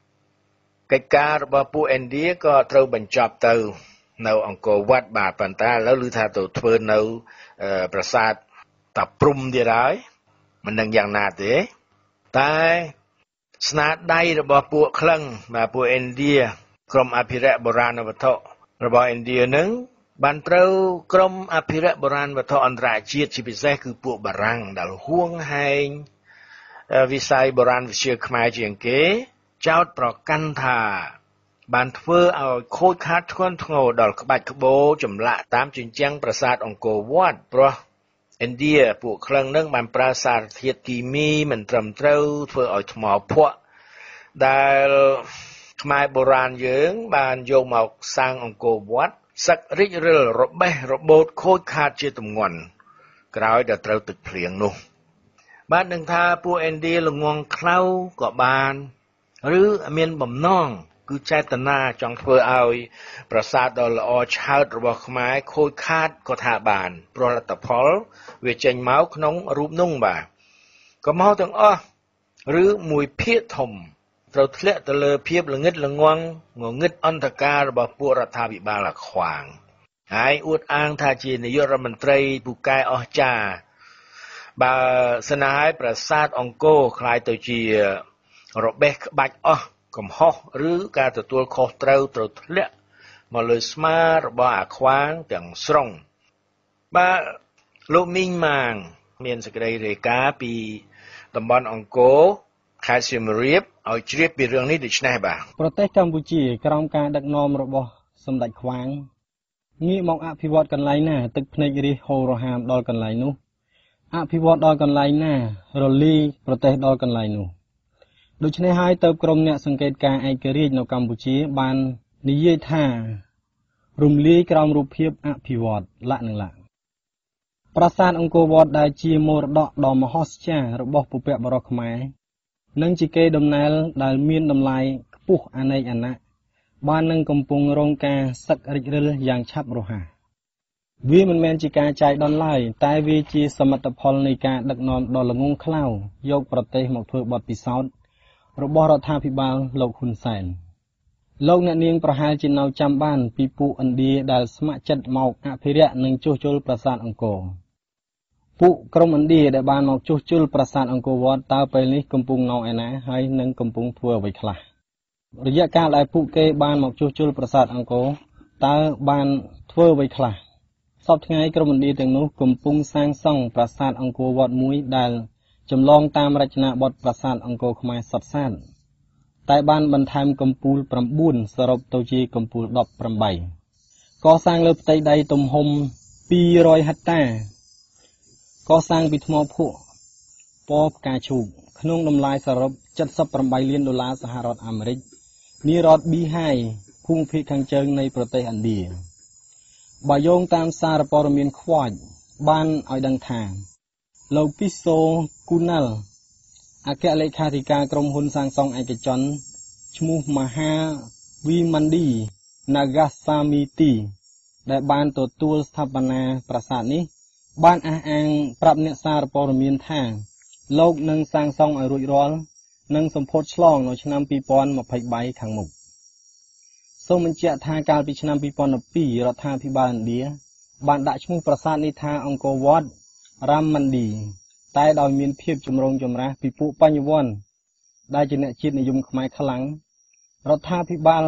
cái caរបស់ពួកឥណ្ឌាក៏ត្រូវបញ្ចប់ទៅនៅអង្គរវត្តបាទប៉ុន្តែឥឡូវឮថាទៅធ្វើនៅប្រាសាទតាព្រំទៀតហើយមិនដឹងយ៉ាងណាទេតែស្នាដៃរបស់ពួកក្លឹងបាទពួកឥណ្ឌាក្រុមអភិរក្សបុរាណវត្ថុរបស់ឥណ្ឌានឹងបានត្រូវក្រុមអភិរក្សបុរាណវត្ថុអន្តរជាតិជាពិសេសគឺពួកបារាំងដែលហួងហែងវិស័យបុរាណវិទ្យាខ្មែរជាងគេចោតប្រកាន់ថាបានធ្វើឲ្យខូចខាតធ្ងន់ធ្ងរដល់ក្បាច់ក្បូរចម្លាក់តាមជញ្ជាំងប្រាសាទអង្គរវត្តព្រោះឥណ្ឌាពួកក្លឹងនឹងបានប្រើសារធាតុគីមីមិនត្រឹមត្រូវធ្វើឲ្យថ្មភក់ដែលខ្មែរបុរាណយើងបានយកមកសាងអង្គរវត្តសឹករិចរិលរបេះរបូតខូចខាតជាទម្ងន់ក្រោយដល់ត្រូវទឹកភ្លៀងនោះបាននឹងថាពួកឥណ្ឌាល្ងងខ្លៅក៏បានឬមានបំណងគឺចេតនាចង់ធ្វើឲ្យប្រាសាទដ៏ល្អឆើតរបស់ខ្មែរខូចខាតក៏ថាបានព្រោះលទ្ធផលវាចេញមកក្នុងរូបនោះបាទក៏មកទាំងអស់ឬមួយភាគធំត្រូវធ្លាក់ទៅលើភាពល្ងឹតល្ងងងឹតអន្តការរបស់ពួករដ្ឋាភិបាលអាខ្វាងហើយអួតអាងថាជានាយករដ្ឋមន្ត្រីពូកែអស្ចារ្យបើសិនហើយប្រាសាទអង្គរคล้ายទៅជារបេះក្បាច់អស់កំហុសឬការទទួលខុសត្រូវធ្លាក់មកលើស្មារបស់អាខ្វាងទាំងស្រុងបាទលោកមីងម៉ាងមានសេចក្តីរាយការណ៍ពីតំបន់អង្គរខេត្តសៀមរាបឲ្យជ្រាបពីរឿងនេះដូចនេះបាទប្រទេសកម្ពុជាក្រោមការដឹកនាំរបស់សម្ដេចខ្វាងងាកមកអភិវឌ្ឍកន្លែងណាទឹកភ្នែករិះហូររហាមដល់កន្លែងនោះអភិវឌ្ឍដល់កន្លែងណារលីប្រទេសដល់កន្លែងនោះដូច្នេះហើយទៅក្រុមអ្នកសង្កេតការឯករាជ្យនៅកម្ពុជាបាននិយាយថារំលាយក្រោមរូបភាពអភិវឌ្ឍលក្ខណៈប្រាសាទអង្គរវត្តដែលជាមរតកដ៏មហស្ចារ្យរបស់ពុព្វបុរសខ្មែរនិងជាកេរដំណែលដែលមានតម្លៃខ្ពស់អនេកអណៈបាននឹងកំពុងរងការសឹករិចរិលយ៉ាងឆាប់រហ័សវាមិនមែនជាការចាយដុនឡើយតែវាជាសមិទ្ធផលនៃការដឹកនាំដ៏ល្ងង់ខ្លៅយកប្រទេសមកធ្វើបទពិសោធន៍របស់រដ្ឋាភិបាលលោកហ៊ុនសែនលោកអ្នកនាងប្រហែលជានៅចាំបានពីពួកឥណ្ឌាដែលស្ម័គ្រចិត្តមកអភិរក្សនិងជួសជុលប្រាសាទអង្គរពួកក្រុមឥណ្ឌាដែលបានមកជួសជុលប្រាសាទអង្គរវត្តតើពេលនេះកំពុងនៅឯណាហើយនឹងកំពុងធ្វើអ្វីខ្លះរយៈកាលដែលពួកគេបានមកជួសជុលប្រាសាទអង្គរតើបានធ្វើអ្វីខ្លះសពថ្ងៃក្រុមឥណ្ឌាទាំងនោះកំពុងសាងសង់ប្រាសាទអង្គរវត្តមួយដែលចម្លងតាមរចនាបថប្រាសាទអង្គរខ្មែរសុទ្ធសាធតែបានបន្ថែមកំពូល9សរុបទៅជាកំពូល18កសាងលើផ្ទៃដីទំហំ200ហិកតាកសាងពីថ្មភក់ពណ៌ផ្កាឈូកក្នុងតម្លៃសរុប$78 លានសហរដ្ឋអាមេរិកនារដ្ឋប៊ីហាយភូមិភាគខាងជើងនៃប្រទេសឥណ្ឌាបើយោងតាមសារព័ត៌មានខ្វាច់បានឲ្យដឹងថាលោកគីសូគូណាល់អគ្គលេខាធិការក្រុមហ៊ុនសាងសង់ឯកជនឈ្មោះមហាវីម៉ាន់ឌីណាហ្គាសាមីទីដែលបានទទួលស្ថាបនាប្រាសាទនេះបានអះអាងប្រាប់អ្នកសារព័ត៌មានថាលោកនឹងសាងសង់ឲ្យរួចរាល់និងសម្ពោធឆ្លងនៅឆ្នាំ2023ខាងមុខសូមបញ្ជាក់ថាកាលពីឆ្នាំ2012រដ្ឋាភិបាលឥណ្ឌាបានដាក់ឈ្មោះប្រាសាទនេះថាអង្គរវត្តរាមម៉ាន់ឌីតែដោយមានភាពចម្រូងចម្រាសពីពួកបញ្ញវន្តដែលជាអ្នកជាតិនិយមខ្មែរខ្លាំងរដ្ឋាភិបាល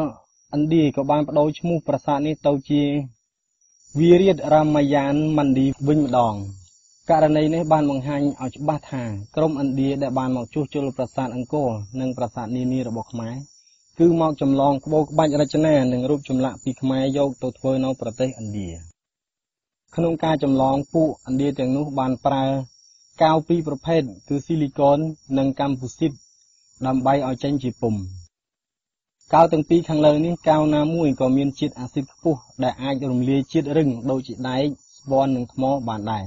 ឥណ្ឌាក៏បានបដូរឈ្មោះប្រាសាទនេះទៅជាវីរិយរាមាយានមណ្ឌីវិញម្ដងករណីនេះបានបង្ហាញឲ្យច្បាស់ថាក្រុមឥណ្ឌាដែលបានមកជួសជុលប្រាសាទអង្គរនិងប្រាសាទនានារបស់ខ្មែរគឺមកចម្លងក្បូរក្បាច់រចនានិងរូបចម្លាក់ពីខ្មែរយកទៅធ្វើនៅប្រទេសឥណ្ឌាក្នុងការចម្លងពួកឥណ្ឌាទាំងនោះបានប្រើកាវពីរប្រភេទគឺស៊ីលីកននិងកាំពូស៊ីតដើម្បីឲ្យចេញជាពុម្ពកាវទាំងពីរខាងលើនេះកាវណាមួយក៏មានជាតិអាស៊ីតខ្ពស់ដែលអាចរំលាយជាតិរឹងដូចជាដែកស្បននិងថ្មបានដែរ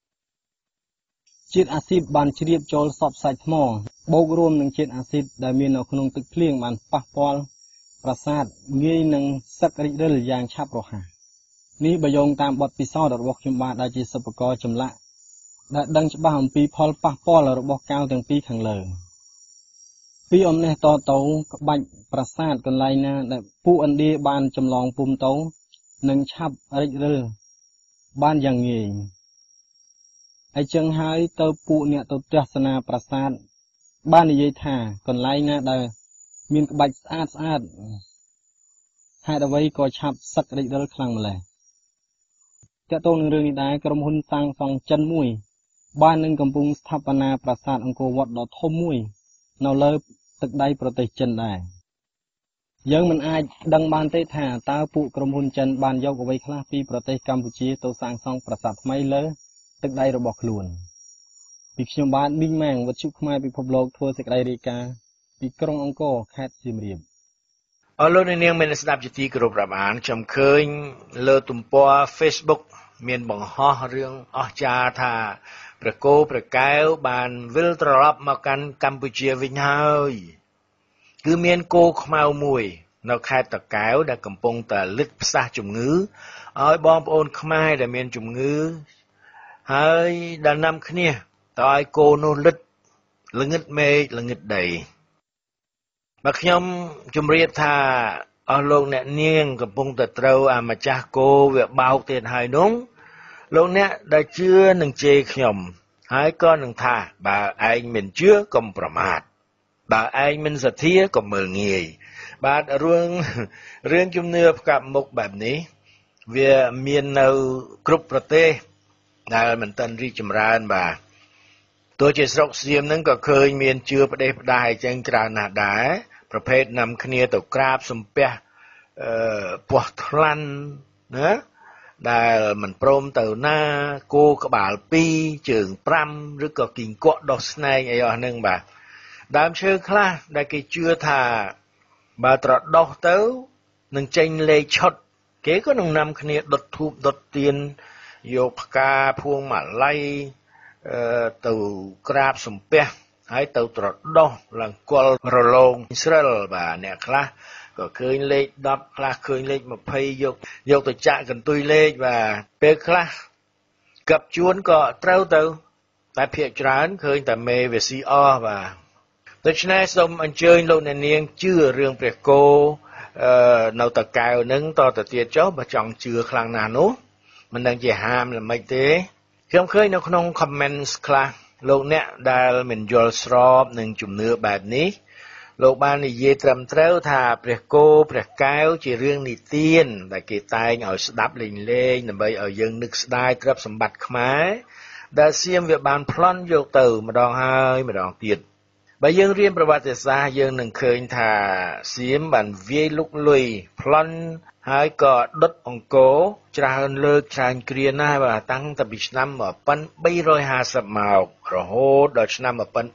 ជាតិអាស៊ីតបានជ្រាបចូលសពសាច់ថ្មបូករួមនឹងជាតិអាស៊ីតដែលមាននៅក្នុងទឹកភ្លៀងបានប៉ះពាល់ប្រាសាទងាយនឹងសឹករិចរិលយ៉ាងឆាប់រហ័សនេះបើយោងតាមបទពិសោធន៍របស់ខ្ញុំបាទដែលជាសិប្បករចម្លាក់ដែលដឹងច្បាស់អំពីផលប៉ះពាល់របស់កាវទាំងពីរខាងលើពីអំណេះតទៅក្បាច់ប្រាសាទកន្លែងណាដែលពួកឥណ្ឌាបានចម្លងពុំទៅនឹងឆាប់រិចរិលបានយ៉ាងងាយហើយចឹងហើយទៅពួកអ្នកទៅទស្សនាប្រាសាទបាននិយាយថាកន្លែងណាដែលមានក្បាច់ស្អាតហេតុអ្វីក៏ឆាប់សឹករិចរិលខ្លាំងម្ល៉េះតើតើនឹងរឿងនេះដែរក្រុមហ៊ុនសាងសង់ចិនមួយបាននឹងកំពុងស្ថាបនាប្រាសាទអង្គរវត្តដ៏ធំមួយនៅលើទឹកដីប្រទេសចិនដែរយើងមិនអាចដឹងបានទេថាតើពួកក្រុមហ៊ុនចិនបានយកអ្វីខ្លះពីប្រទេសកម្ពុជាទៅសាងសង់ប្រាសាទថ្មីលើទឹកដីរបស់ខ្លួនពីខ្ញុំបាទមីងម៉ាងវិទ្យុខ្មែរពិភពលោកធ្វើសេចក្តីរាយការណ៍ពីក្រុងអង្គរខេត្តសៀមរាបអរលោកនាងមានស្ដាប់ជាទីគោរពរាប់អានខ្ញុំឃើញលើទំព័រ Facebook មានបង្ហោះរឿងអស្ចារ្យថាព្រះគោព្រះកែវបានវិលត្រឡប់មកកាន់កម្ពុជាវិញហើយគឺមានគោខ្មៅមួយនៅខេត្តតាកែវដែលកំពុងតែលិតផ្សះជំងឺឲ្យបងប្អូនខ្មែរដែលមានជំងឺហើយដែលនាំគ្នាទៅឲ្យគោនោះលិតល្ងឹតមេឃល្ងឹតដីបើខ្ញុំជម្រាបថាអស់លោកអ្នកនាងកំពុងតែត្រូវអាម្ចាស់គោវាបោកទៀតហើយនោះលោកអ្នកដែលជឿនឹងជេរខ្ញុំហើយក៏នឹងថាបើឯងមិនជឿកុំប្រមាថបើឯងមិនសទ្ធាកុំមើលងាយបាទរឿងជំនឿផ្កាប់មុខបែបនេះវាមាននៅគ្រប់ប្រទេសដែលមិនទាន់រីកចម្រើនបាទទោះជាស្រុកសៀមហ្នឹងក៏ឃើញមានជឿផ្ដេសផ្ដាសចឹងច្រើនណាស់ដែរប្រភេទនាំគ្នាទៅក្រាបសំពះពស់ថ្លាន់ណាដែលមិនព្រមទៅណាគោក្បាល2ជើង5ឬក៏គីង្គក់ដោះស្នែងអីអស់ហ្នឹងបាទដើមឈើខ្លះដែលគេជឿថាបើត្រដោះទៅនឹងចេញលេខឈុតគេក៏នឹងនាំគ្នាដុតធូបដុតទៀនយកផ្កាភួងម៉ាឡៃទៅក្រាបសំពះហើយទៅត្រដោះឡើងគល់រលោងស្រិលបាទអ្នកខ្លះក៏ឃើញលេខ10ខ្លះឃើញលេខ20យកទៅចាក់កន្ទុយលេខបាទពេលខ្លះកັບជួនក៏ត្រូវទៅតែភាគច្រើនឃើញតែមេវាស៊ីអស់បាទដូច្នេះសូមអញ្ជើញលោកអ្នកនាងជឿរឿងព្រះគោនៅតកែវនឹងតទៅទៀតចុះបើចង់ជឿខ្លាំងណាស់នោះមិនដឹងជាហាមល្មិចទេខ្ញុំឃើញនៅក្នុង comments ខ្លះលោកអ្នកដែលមិនយល់ស្របនឹងជំនឿបែបនេះលោកបាននិយាយត្រឹមត្រូវថាព្រះគោព្រះកែវជារឿងនិទានដែលគេតែងឲ្យស្ដាប់លេងដើម្បីឲ្យយើងនឹកស្ដាយទ្រព្យសម្បត្តិខ្មែរដែលសៀមវាបានប្លន់យកទៅម្ដងហើយម្ដងទៀតបើយើងរៀនប្រវត្តិសាស្ត្រយើងនឹងឃើញថាសៀមបានវាយលុកលុយប្លន់ហើយក៏ដុតអង្គរច្រើនលើកច្រើនគ្រាណាស់បាទតាំងតែពីឆ្នាំ1350មករហូតដល់ឆ្នាំ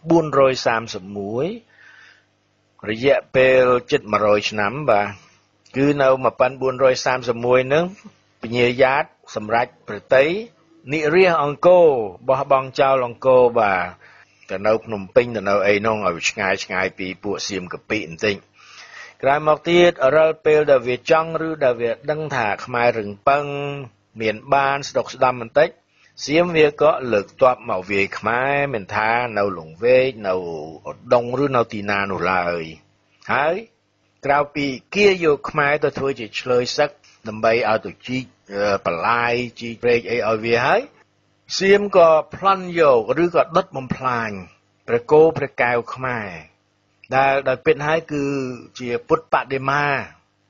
1431រយៈពេលជិត100ឆ្នាំបាទគឺនៅ1431ហ្នឹងពញាយ៉ាតសម្រេចប្រតិនិរាសអង្គរបោះបង់ចោលអង្គរបាទទៅនៅភ្នំពេញទៅនៅអីនោះឲ្យឆ្ងាយពីពួកសៀមកពីបន្តិចក្រោយមកទៀតរាល់ពេលដែលវាចង់ឬដែលវាដឹងថាខ្មែររឹងប៉ឹងមានបានស្ដុកស្ដាំបន្តិចសៀមវាក៏លើកទ័ពមកវាយខ្មែរមិនថានៅលង្វែកនៅឧដុង្គឬនៅទីណានោះឡើយហើយក្រៅពីគៀយកខ្មែរទៅធ្វើជាឆ្លើយសឹកដើម្បីឲ្យទៅជីកបន្លាយជីកព្រែកអីឲ្យវាហើយសៀមក៏ប្លន់យកឬក៏ដុតបំផ្លាញព្រះគោព្រះកែវខ្មែរដែលដោយពិតហើយគឺជាពុទ្ធបដិមា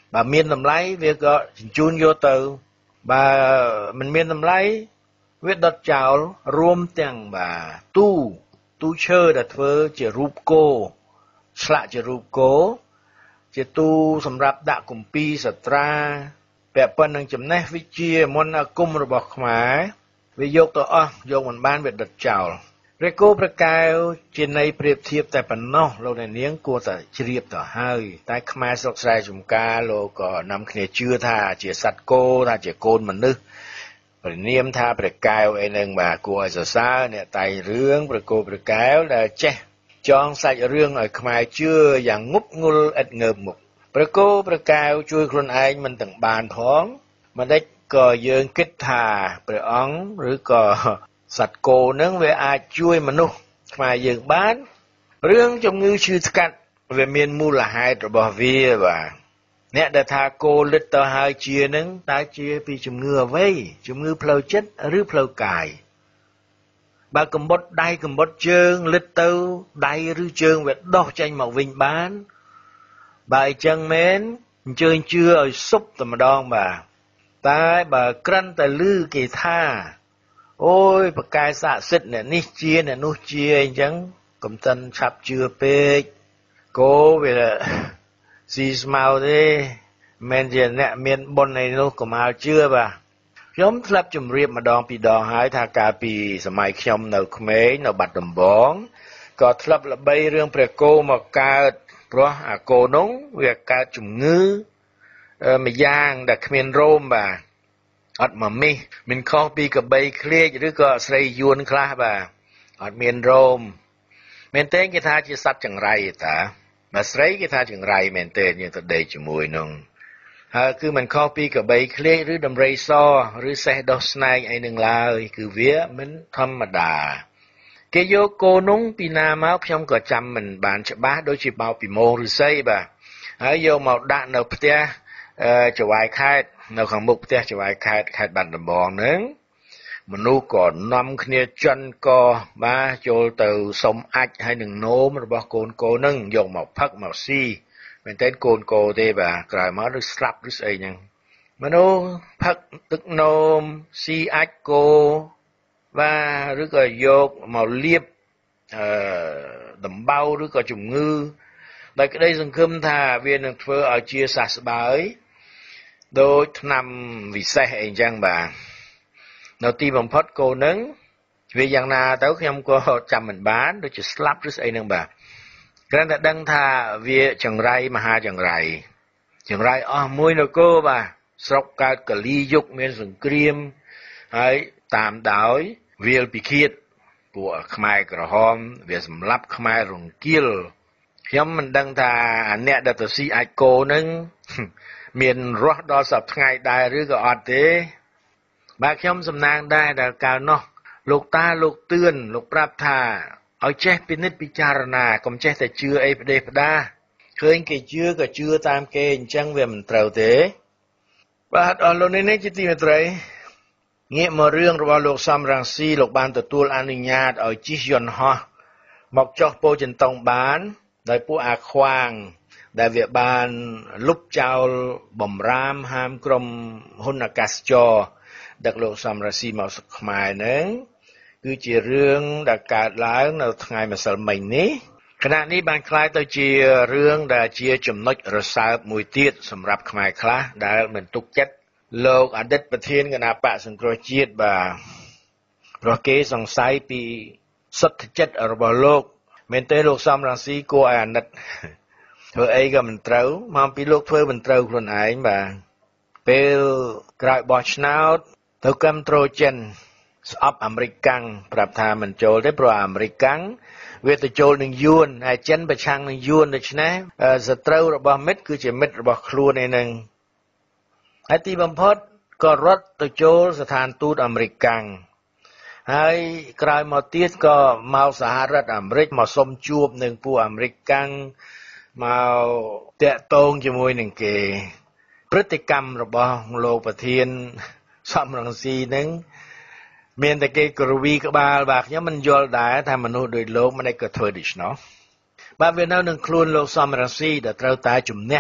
bà miên tầm lấy việc chun vô từ bà mình miên tầm lấy viết đợt chào rôm tiếng bà tu chơi đặt với chỉ rụp cô slạ chỉ rụp cố chỉ tu sầm rạp đã cùng pi sạt ra bẹp bên đang chấm nét với chia môn cung rồi bọc máy vì dốc tổ dốc mình ban về đợt chào rồi côประกายtrên này เปรียบเทียบแต่ปนนอกเราในเนี้ยกลัวแต่เรียบต่อให้แต่ขมายสกใส่จุ่มกาเราก็นำเนื้อเชื่อท่าเจียสัตโกท่าเจียโกนมันนึกปริเนียมท่าประกายไอ้หนึ่งบ่ากลัวจะซ่าเนี่ยไตเรื่องประโกประกายแล้วเจ๊จองใส่เรื่องไอ้ขมายเชื่ออย่างงุบงุลเอ็ดเงิบหมกประโกประกายช่วยคนไอ้มันต่างบานท้องมันได้ก็ยืนคิดท่าประอ๋องหรือก็สัตว์โกนึงเวอาช่วยมนุษย์มาเยือกบ้านเรื่องจงงือชื่อสกัดเวเมียนมูลหายตัวบ่เวียว่าเนี่ยแต่ทาโกลิตต่อหายเชียนึงตาเชียปีจงงือไว้จงงือเพลาจิตหรือเพลากายบากำบดได้กำบดเชิงลิตเต้าได้หรือเชิงเวดดอกใจหมอกวิ่งบ้านบายจังเม้นเชิงเชื่อซุปตะมาดองบ่าตายบ่ากรันแต่ลือกีท่าโอ้ยปากกายสะสิทธิ์เนี่ยนี่เชียเนี่ยนู้เชียจังกำตันฉับเชื่อเป็ดโกเวลาซีสมาเด้เมนเจนเนี่ยเมียนบนในนู้ก็มาเชื่อป่ะย้อมทลับจุ่มเรียบมาดองปีดองหายทากาปีสมัยขยมเนอเขมรเนอบัดดำบองก็ทลับละใบเรื่องเปรโกมาการเพราะโกน้องเวียการจุ่มงื้อมาย่างดักเมียนโรมป่ะอัดมามีมันข้อปีกับใบเคลียหรือก็ใส่ยวนคลาบ่าอัดเมียนโรมเมนเต้งกีทาจะสัตว์จังไรตามาใส่กีทาจังไรเมนเต้งยังตัดเดจมวยนงคือมันข้อปีกับใบเคลียหรือดำไรซอหรือเซดอสไนไอหนึ่งลายคือเวียมันธรรมดาเกโยโกนงปีนามาพยมก็จำมันบานฉบ้าโดยจีบเอาปีโมหรือไซบ่าโยมาด่านเอาเพียจะวายคายในของมุกเตะจะไว้คายบันดบองนึงมนุษย์ก่อนนำเนียจันก็มาโจลtừสมอัดให้หนึ่งโน้มระบบโกนโกนึงยกหมอกพักหมอกซีเป็นเต้นโกนโกเตะบ่ากลายมาหรือสลับหรืออะไรยังมนุษย์พักตึกโน้มซีอัดโกว่าหรือก็ยกหมอกเลียบดำเบาหรือก็จุ่มงือแต่ก็ได้สังคมท่าเวียนหนึ่งเพื่อเอาเชียร์ศาสบายโดยนำวิเศษเองจังบ่าเราตีบังพัดโกนึงvìอย่างนาเต้าขยมก็จำเหมือนบ้านโดยจะสลับหรือไอ้นึงบ่ากระนั้นดังท่าวิจังไรมหาจังไรมวยนก็บ่าสกการกะลียุกเมียนสังเกรียมให้ตามดาววิลปิคิดปัวขมายกระหอมเวียสำลับขมายรงกิลขยมมันดังท่าอันเนี้ยดัตซีไอโกนึงเมียนรอดดอสับไงได้หรือก็อดเตะบางช่อมสำนางได้แต่การเนาะลูกตาลูกเตือนลูกปรับท่าเอาเจ้าพินิจพิจารณากรมเจ้าแต่เชื่อไอ้ประเดี๋ยวได้เคยเกยเชื่อก็เชื่อตามเกณฑ์จังเวียมันเต่าเตะบาดอ่อนลงในนี้จิตติมันไตรเงี้ยมาเรื่องระหว่างลูกซัมรังซีลูกบานตัวตัวอนุญาตเอาจิชยอนฮะหมอกจอกโปจันตองบานโดยผู้อาควางได้เวียบานลุบเจ้าบ่มรามหามกรมหุนอากาศจอดักโลกซัมราซีมาสกมายนึงคือจีเรื่องดักการล้างในทางมาสลมัยนี้ขณะนี้บานคล้ายตัวจีเรื่องได้จีจุ่มนกระสาบมวยเตี้ยสำหรับขมายคลาได้เหมือนตุกเจ็ดโลกอดีตประเทศกันอาปะสังกรจีดบ่าโปรเกสงสัยปีสัตเจ็ดอรบโลกเมนเตโลกซัมราซีโกอันนัดเธอไอ้ก็มันเต้ามาปีโลกเธอมันเต้าคนไอ้บ่าเปลกลายบอชนาดเธอกำโตรเจนสอบอเมริกันปรับทามันโจลได้โปรอเมริกันเวทโจลหนึ่งยูนไอ้เจนประชังหนึ่งยูนโดยฉะนั้นสตรูระบอบเม็ดคือจะเม็ดระบอบครัวในหนึ่งไอ้ที่บัมพดก็รถตัวโจลสถานทูตอเมริกันให้กลายมาเตี้ยก็มาสหรัฐอเมริกมาสมจูบหนึ่งผู้อเมริกันมาเตะตรงจมูกหนึ่งเกพฤติกรรมระบอบโลกประเทศซัมรังสีนึงเมียนแต่เกกรวีกบาลบากเนี้ยมันยอลได้ทำมนุษย์โดยโลกไม่ได้เกิดเทอร์ดิชเนาะบางเวลาหนึ่งครูนโลกซัมรังสีแต่เราตายจุ่มเนี่ย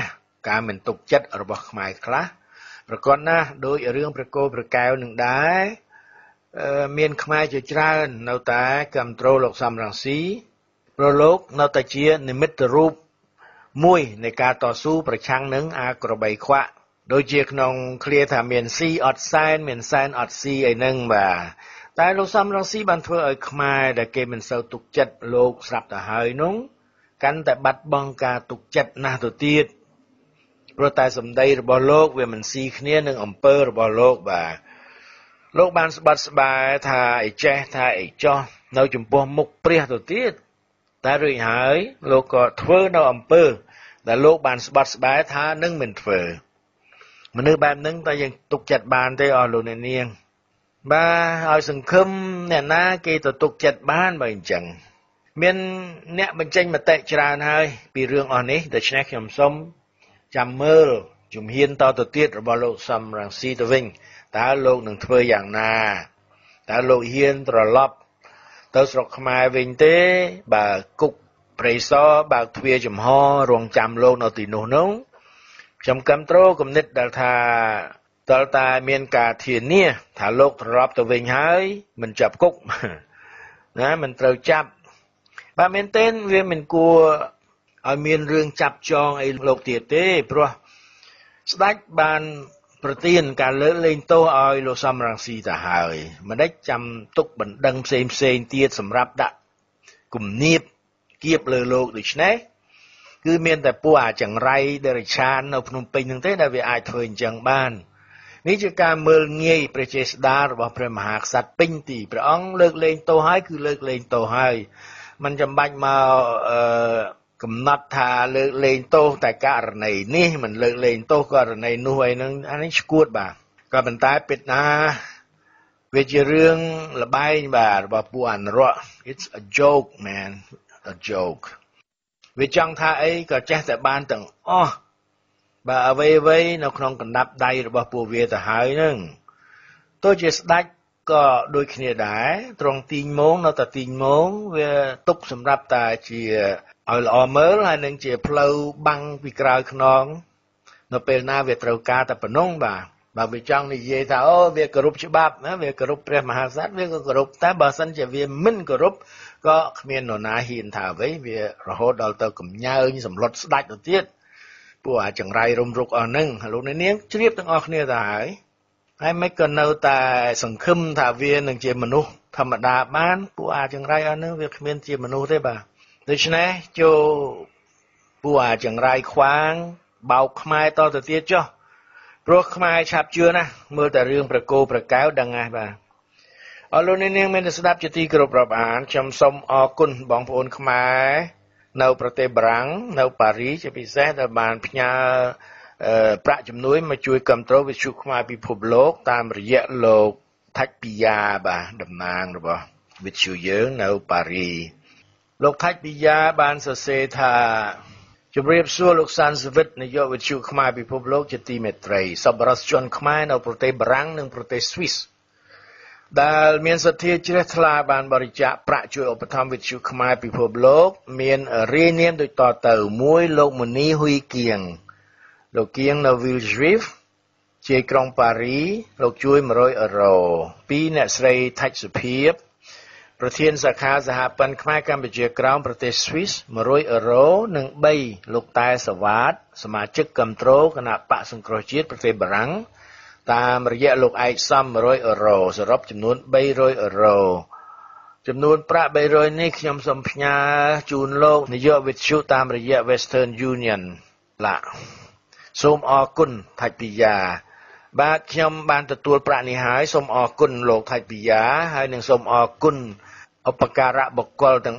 ការមិនទុកចិត្តរបស់ខ្មែរខ្លះប្រកបណាស់ដោយរឿងប្រកោប្រកែវនឹងដែរមានខ្មែរជាច្រើននៅតែគ្រប់គ្រងលោកសំរងស៊ីព្រោះលោកនៅតែជានិមិត្តរូបមួយនៃការតស៊ូប្រឆាំងនឹងអាក្របីខ្វាក់ដូចជាក្នុងឃ្លាថាមានស៊ីអត់សែនមានសែនអត់ស៊ីអីហ្នឹងបាទតែលោកសំរងស៊ីបានធ្វើឲ្យខ្មែរដែលគេមិនសូវទុកចិត្តលោកស្រាប់ទៅហើយនោះកាន់តែបាត់បង់ការទុកចិត្តណាស់ទៅទៀតព្រោះតែសម្ដីរបស់លោកវាមិនស៊ីគ្នានឹងអំពើរបស់លោកបាទលោកបានស្បត់ស្បាយថាអីចេះថាអីចោះនៅចំពោះមុខព្រះទៅទៀតតែរួចហើយលោកក៏ធ្វើនៅអំពើដែលលោកបានស្បត់ស្បាយថានឹងមិនធ្វើមនុស្សបែបហ្នឹងតែយើងទុកចិត្តបានទេអស់លោកអ្នកនាងបាទឲ្យសង្ឃឹមអ្នកណាគេទៅទុកចិត្តបានបើអញ្ចឹងមានអ្នកបញ្ចេញមតិច្រើនហើយពីរឿងអស់នេះដូច្នេះខ្ញុំសូមចាំមើលជំហានតទៅទៀតរបស់លោកសំរងស៊ីទៅវិញតើលោកនឹងធ្វើយ៉ាងណាតើលោកហ៊ានត្រឡប់ទៅស្រុកខ្មែរវិញទេបើគុកព្រៃសរបើកទ្វារចំហរងចាំលោកនៅទីនោះនោះខ្ញុំគាំទ្រគំនិតដែលថាតើតែមានការធានាថាលោកត្រឡប់ទៅវិញហើយមិនចាប់គុកណាមិនត្រូវចាប់បាទមែនទែនវាមិនគួរឲ្យមានរឿងចាប់ចងអីលោកទៀតទេព្រោះស្ដេចបានប្រទានការលើកលែងទោសឲ្យលោកសំរងស៊ីទៅហើយមិនដេចចាំទុកបណ្ដឹងផ្សេងទៀតសម្រាប់ដាក់គំនាបគៀបលើលោកដូច្នេះគឺមានតែពួកអាចង្រៃដេរឆាននៅភ្នំពេញហ្នឹងទេដែលវាអាចធ្វើអញ្ចឹងបាននេះជាការមើលងាយព្រះចេស្តារបស់ព្រះមហាក្សត្រពេញទីព្រះអង្គលើកលែងទោសហើយគឺលើកលែងទោសហើយមិនចាំបាច់មកកំណត់ថាលើកលែងទោសតែករណីនេះមិនលើកលែងទោសករណីនោះអីហ្នឹងអានេះឈួតបាទក៏ប៉ុន្តែពិតណាវាជារឿងលបែងបាទរបស់ពួកអនុរដ្ឋ It's a joke man a joke វាចង់ថាអីក៏ចេះតែបានទាំងអស់បាទអ្វីនៅក្នុងកណ្ដាប់ដៃរបស់ពួកវាទៅហើយហ្នឹងទោះជាស្ដេចក៏ដូចគ្នាដែរត្រង់ទីងមងនៅតែទីងមងវាទុកសម្រាប់តែជាឲ្យល្អមើលហើយនឹងជាផ្លូវបាំងពីក្រោយខ្នងនៅពេលណាវាត្រូវការតែប៉ុណ្ណឹងបាទបើវាចង់និយាយថាអូវាគោរពច្បាប់ណាវាគោរពព្រះមហាក្សត្រវាក៏គោរពតែបើសិនជាវាមិនគោរពក៏គ្មាននរណាហ៊ានថាអ្វីវារហូតដល់ទៅកំញើញសម្លុតស្ដាច់ទៅទៀតពួកអាចង្រៃរំរុកអស់ហ្នឹងលោកអ្នកនាងជ្រាបទាំងអស់គ្នាទៅហើយមិនក៏នៅតែសង្ឃឹមថាវានឹងជាមនុស្សធម្មតាបានពួកអាចង្រៃអស់ហ្នឹងវាគ្មានជាមនុស្សទេបាទដូច្នេះចូលពួកអាចង្រៃខ្វាងបោកខ្មែរតទៅទៀតចុះព្រោះខ្មែរឆាប់ជឿណាស់មើលតែរឿងប្រកោប្រកែវដឹងហើយបាទអរលោកអ្នកនាងមានស្ដាប់ជាទីគោរពរាប់អានខ្ញុំសូមអរគុណបងប្អូនខ្មែរនៅប្រទេសបារាំងនៅប៉ារីសជាពិសេសដែលបានផ្ញើប្រាក់ជំនួយមកជួយគាំទ្រវិទ្យុខ្មែរពិភពលោកតាមរយៈលោកថាច់ពីយ៉ាបាទតំណាងរបស់វិទ្យុយើងនៅប៉ារីសលោកថាច់ពីយ៉ាបានសរសេរថាជម្រាបសួរលោកសានសវិតនាយកវិទ្យុខ្មែរពិភពលោកជាទីមេត្រីសប្បុរសជនខ្មែរនៅប្រទេសបារាំងនិងប្រទេសស្វីសដែលមានសទ្ធាជ្រះថ្លាបានបរិច្ចាគប្រាក់ជួយឧបត្ថម្ភវិទ្យុខ្មែរពិភពលោកមានរាយនាមដូចតទៅ1លោកមូនីហ៊ុយគៀងលោកគៀងនៅវីលជ្រីវជាក្រុងប៉ារីលោកជួយ100អឺរ៉ូ2អ្នកស្រីថាច់សុភាពប្រធានសាខាសហព័ន្ធខ្មែរកម្ពុជាក្រោមប្រទេសស្វីស100អឺរ៉ូនិង3លោកតែសវ៉ាតសមាជិកគាំទ្រគណៈបកសង្គ្រោះជាតិប្រទេសបារាំងតាមរយៈលោកឯកសំ100អឺរ៉ូសរុបចំនួន300អឺរ៉ូចំនួនប្រាក់300នេះខ្ញុំសូមផ្ញើជូនលោកនាយកវិទ្យុតាមរយៈ Western Union ឡាសូមអរគុណថាច់ពីយ៉ាបាទខ្ញុំបានទទួលប្រាក់នេះហើយសូមអរគុណលោកថាច់ពីយ៉ាហើយនឹងសូមអរគុណឧបការៈបុគ្គលទាំង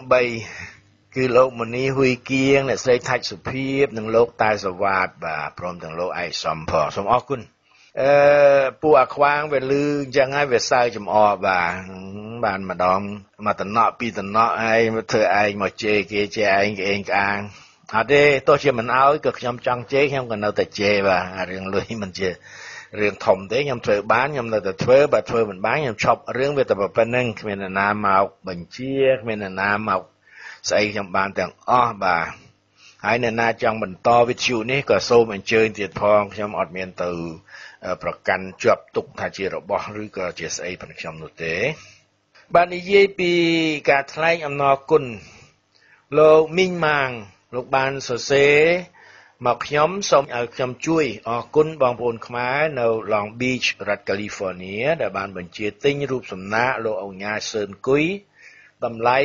3គឺលោកមនីហ៊ុយគៀងអ្នកស្រីថាច់សុភាពនិងលោកតែសវ៉ាតបាទព្រមទាំងលោកឯកសំផងសូមអរគុណពួកអាខ្វាងវាលឺអញ្ចឹងហើយវាសើចំអកបានម្ដងមកតំណក់ពីតំណក់ហើយមកធ្វើឯងមកជេរគេជេរឯងក្អេងក្អាងអត់ទេទោះជាមិនអោយក៏ខ្ញុំចង់ជេរខ្ញុំក៏នៅតែជេរបាទរឿងលុយមិនជារឿងធំទេខ្ញុំធ្វើបានខ្ញុំនៅតែធ្វើបើធ្វើមិនបានខ្ញុំឈប់រឿងវាតែប៉ុណ្្នឹងគ្មានអ្នកណាមកបញ្ជាគ្មានអ្នកណាមកស្អីខ្ញុំបានទាំងអស់បាទហើយនៅណាចង់បន្តវិទ្យុនេះក៏សូមអញ្ជើញទៀតផងខ្ញុំអត់មានទៅប្រកាន់ជាប់ទុកថាជារបស់ឬក៏ជាស្អីប៉ុន្តែខ្ញុំនោះទេបាទនិយាយពីការថ្លែងអំណរគុណលោកមីងម៉ាងលោកបានសរសេរមកខ្ញុំសូមឲ្យខ្ញុំជួយអរគុណបងប្អូនខ្មែរនៅ Long Beach រដ្ឋ California ដែលបានបញ្ជាទិញរូបសំណាកលោកអង្ញាសឿនគុយតម្លៃ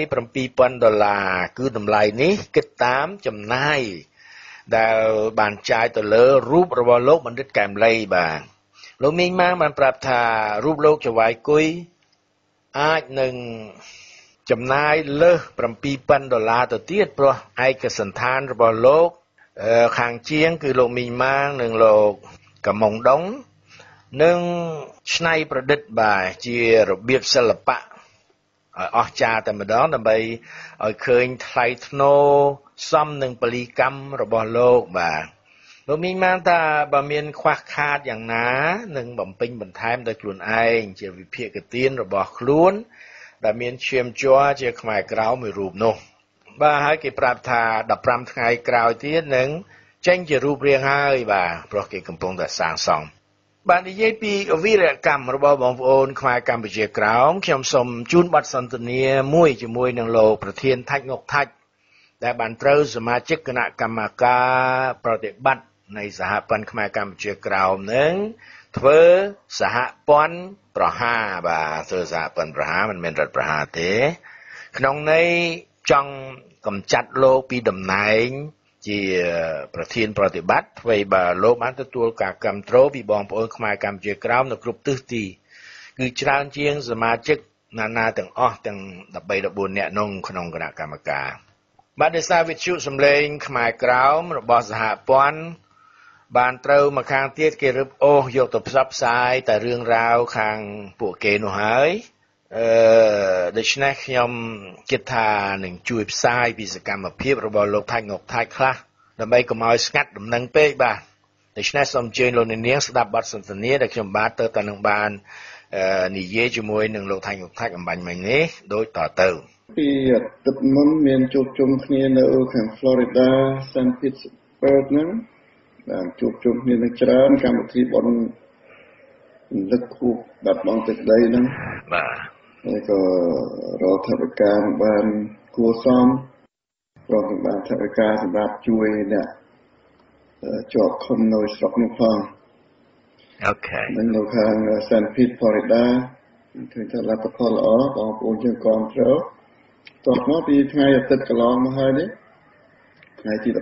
$7,000គឺតម្លៃនេះគិតតាមចំណាយដែលបានចាយទៅលើរូបរបស់លោកបណ្ឌិតកែមលីបាទលោកមីងម៉ាងបានប្រាប់ថារូបលោកចៅហ្វាយគុយអាចនឹងចំណាយលើស$7,000ទៅទៀតព្រោះឯកសណ្ឋានរបស់លោកខាងជាងគឺលោកមីងម៉ាងនិងលោកកំមុងដុងនឹងច្នៃប្រឌិតបាទជារបៀបសិល្បៈឲ្យអស្ចារ្យតែម្ដងដើម្បីឲ្យឃើញថ្លៃថ្នូរសមនឹងពលីកម្មរបស់លោកបាទលោកមីងម៉ាងថាបើមានខ្វះខាតយ៉ាងណានឹងបំពេញបន្ថែមដោយខ្លួនឯងជាវិភាគទានរបស់ខ្លួនដែលមានឈាមជ័រជាខ្មែរក្រៅមួយរូបនោះបាទហើយគេប្រាប់ថា15ថ្ងៃក្រោយទៀតនឹងចេញជារូបរាងហើយបាទព្រោះគេកំពុងតែសាងសង់បាទនិយាយពីវីរកម្មរបស់បងប្អូនខ្មែរកម្ពុជាក្រោមខ្ញុំសូមជូនបទសន្ទនាមួយជាមួយនឹងលោកប្រធានថាច់ងុកថាច់ដែលបានត្រូវសមាជិកគណៈកម្មការប្រតិបត្តិនៃសហព័ន្ធខ្មែរកម្ពុជាក្រោមនឹងធ្វើសហព័ន្ធប្រហារបាទធ្វើសហព័ន្ធប្រហារមិនមែនរដ្ឋប្រហារទេក្នុងន័យចង់កម្ចាត់លោកពីតំណែងជាប្រធានប្រតិបត្តិធ្វើបើលោកបានទទួលការគាំទ្រពីបងប្អូនខ្មែរកម្ពុជាក្រោមនៅគ្រប់ទិសទីគឺច្រើនជាងសមាជិកណាទាំងអស់ទាំង13 14នាក់ក្នុងគណៈកម្មការបាទដោយសារវិទ្យុសំឡេងខ្មែរក្រោមរបស់សហព័ន្ធបានត្រូវមកខាងទៀតគេរឹបអូសយកទៅផ្សព្វផ្សាយតែរឿងរ៉ាវខាងពួកគេនោះហើយដូច្នេះខ្ញុំគិតថានឹងជួយផ្សាយពីសកម្មភាពរបស់លោកថាច់ងុកថាច់ខ្លះដើម្បីកុំឲ្យស្ងាត់ដំណឹងពេកបាទដូច្នេះសូមអញ្ជើញលោកអ្នកនាងស្ដាប់បទសន្ទនាដែលខ្ញុំបាទទៅតែនឹងបាននិយាយជាមួយនឹងលោកថាច់ងុកថាច់អំបញ្ញមិញនេះដូចតទៅពីអាទិត្យមុនមានជួបជុំគ្នានៅខាង Florida San Pittsburgh ហ្នឹងបានជួបជុំគ្នានឹងច្រើនកម្មវិធីបុណ្យលើកខួបបាត់បង់ទឹកដីហ្នឹងបាទហើយក៏រដ្ឋាភិបាលបានគួរសមព្រមទាំងបានថវិកាសម្រាប់ជួយអ្នកជាប់ឃុំនៅស្រុកនោះផងអូខេនៅខាង San Pete Florida ឃើញថាលទ្ធផលល្អបងប្អូនយើងគាំទ្រតបមកពីថ្ងៃអាទិត្យកន្លងមកហើយនេះថ្ងៃទី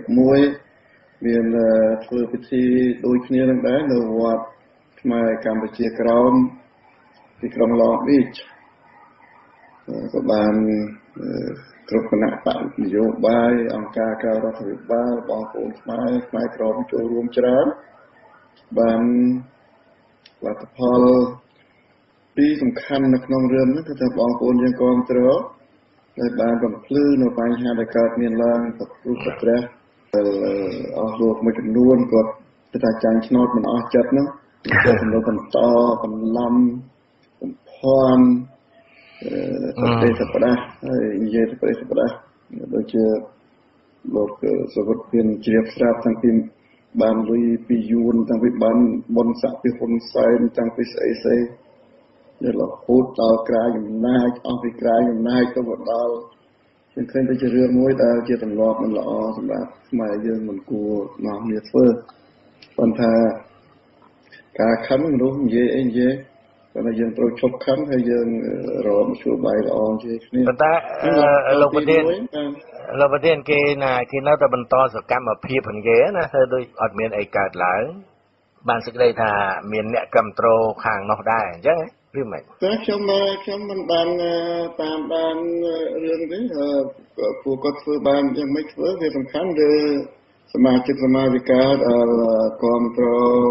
11មានធ្វើពិធីដូចគ្នានឹងដែរនៅវត្តខ្មែរកម្ពុជាក្រោមទីក្រុង Long Beach ក៏បានគ្រប់គណៈបកនយោបាយអង្គការក្រៅរដ្ឋាភិបាលបងប្អូនខ្មែរក្រមចូលរួមច្រើនបានលទ្ធផលពីសំខាន់នៅក្នុងរឿងនេះគឺថាបងប្អូនយើងគាំទ្រហើយបានបំភ្លឺនៅបញ្ហាដែលកើតមានឡើងពីរូបព្រះអស់លោកមួយចំនួនគាត់ថាចាញ់ឆ្នោតមិនអស់ចិត្តហ្នឹងគាត់សម្លបន្តបន្លំបំភាន់ប្រទេសបដាហើយនិយាយទៅប្រទេសបដាដូចជាលោកសវុតមានជ្រាបស្រាប់តាំងពីបានលុយពីយួនតាំងពីបានបុណ្យស័ក្តិពីហ៊ុនសែនតាំងពីស្អីនេះរហូតដល់ក្រាយអំណាចអស់ពីក្រាយអំណាចទៅដល់ខ្ញុំឃើញទៅជារឿងមួយដែលជាទម្លាប់មិនល្អសម្រាប់ខ្មែរយើងមិនគួរនាំគ្នាធ្វើប៉ុន្តែការខឹងមនុស្សនិយាយអីនិយាយប៉ុន្តែយើងត្រូវឈប់ខឹងហើយយើងរកមធ្យោបាយល្អជាគ្នាប៉ុន្តែលោកប្រធានគេនៅតែបន្តសកម្មភាពហ្នឹងគេណាធ្វើដូចអត់មានអីកើតឡើងបានសេចក្តីថាមានអ្នកគ្រប់គ្រងខាងនោះដែរអញ្ចឹងឬមិនតែខ្ញុំមិនបានតាមដានរឿងនេះពួកគាត់ធ្វើបានយ៉ាងម៉េចធ្វើវាសំខាន់គឺសមាជិកសមាជិកាដែលគ្រប់គ្រង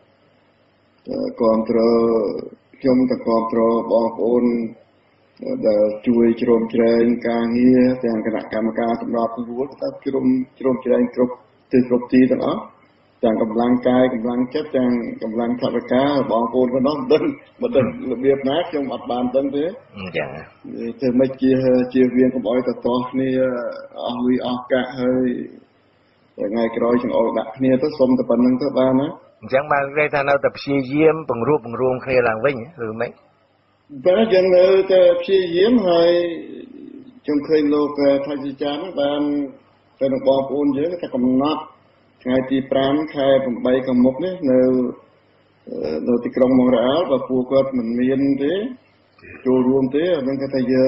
ខ្ញុំទៅគ្រប់គ្រងបងប្អូនដែលជួយជ្រោមជ្រែងការងារទាំងគណៈកម្មការសម្រាប់រួចតែជ្រោមជ្រែងគ្រប់ទីទាំងអស់ទាំងកម្លាំងកាយកម្លាំងចិត្តទាំងកម្លាំងថវិកាបងប្អូនគាត់នោះមិនដឹងរបៀបណាខ្ញុំអត់បានដឹងទេចាធ្វើម៉េចជាវៀងកុំអោយទៅតោះគ្នាអស់លុយអស់កាក់ហើយ ngày cái rồi chẳng ôi đặt kia tới xôm tập nâng tới ba nữa chẳng ban đây ta nào tập xì diêm bằng ruộng kia làng vinh rồi mấy bé dân phi diếm hay trong khi lúc thay chỉ chán ban tại đồng bò ôn dưới ta cầm nát ngày thì pram khai bằng bay cầm mốc đấy nơi thì trong mong rã và phù hợp mình miên thế chùa ruộng thế nên cái thời gian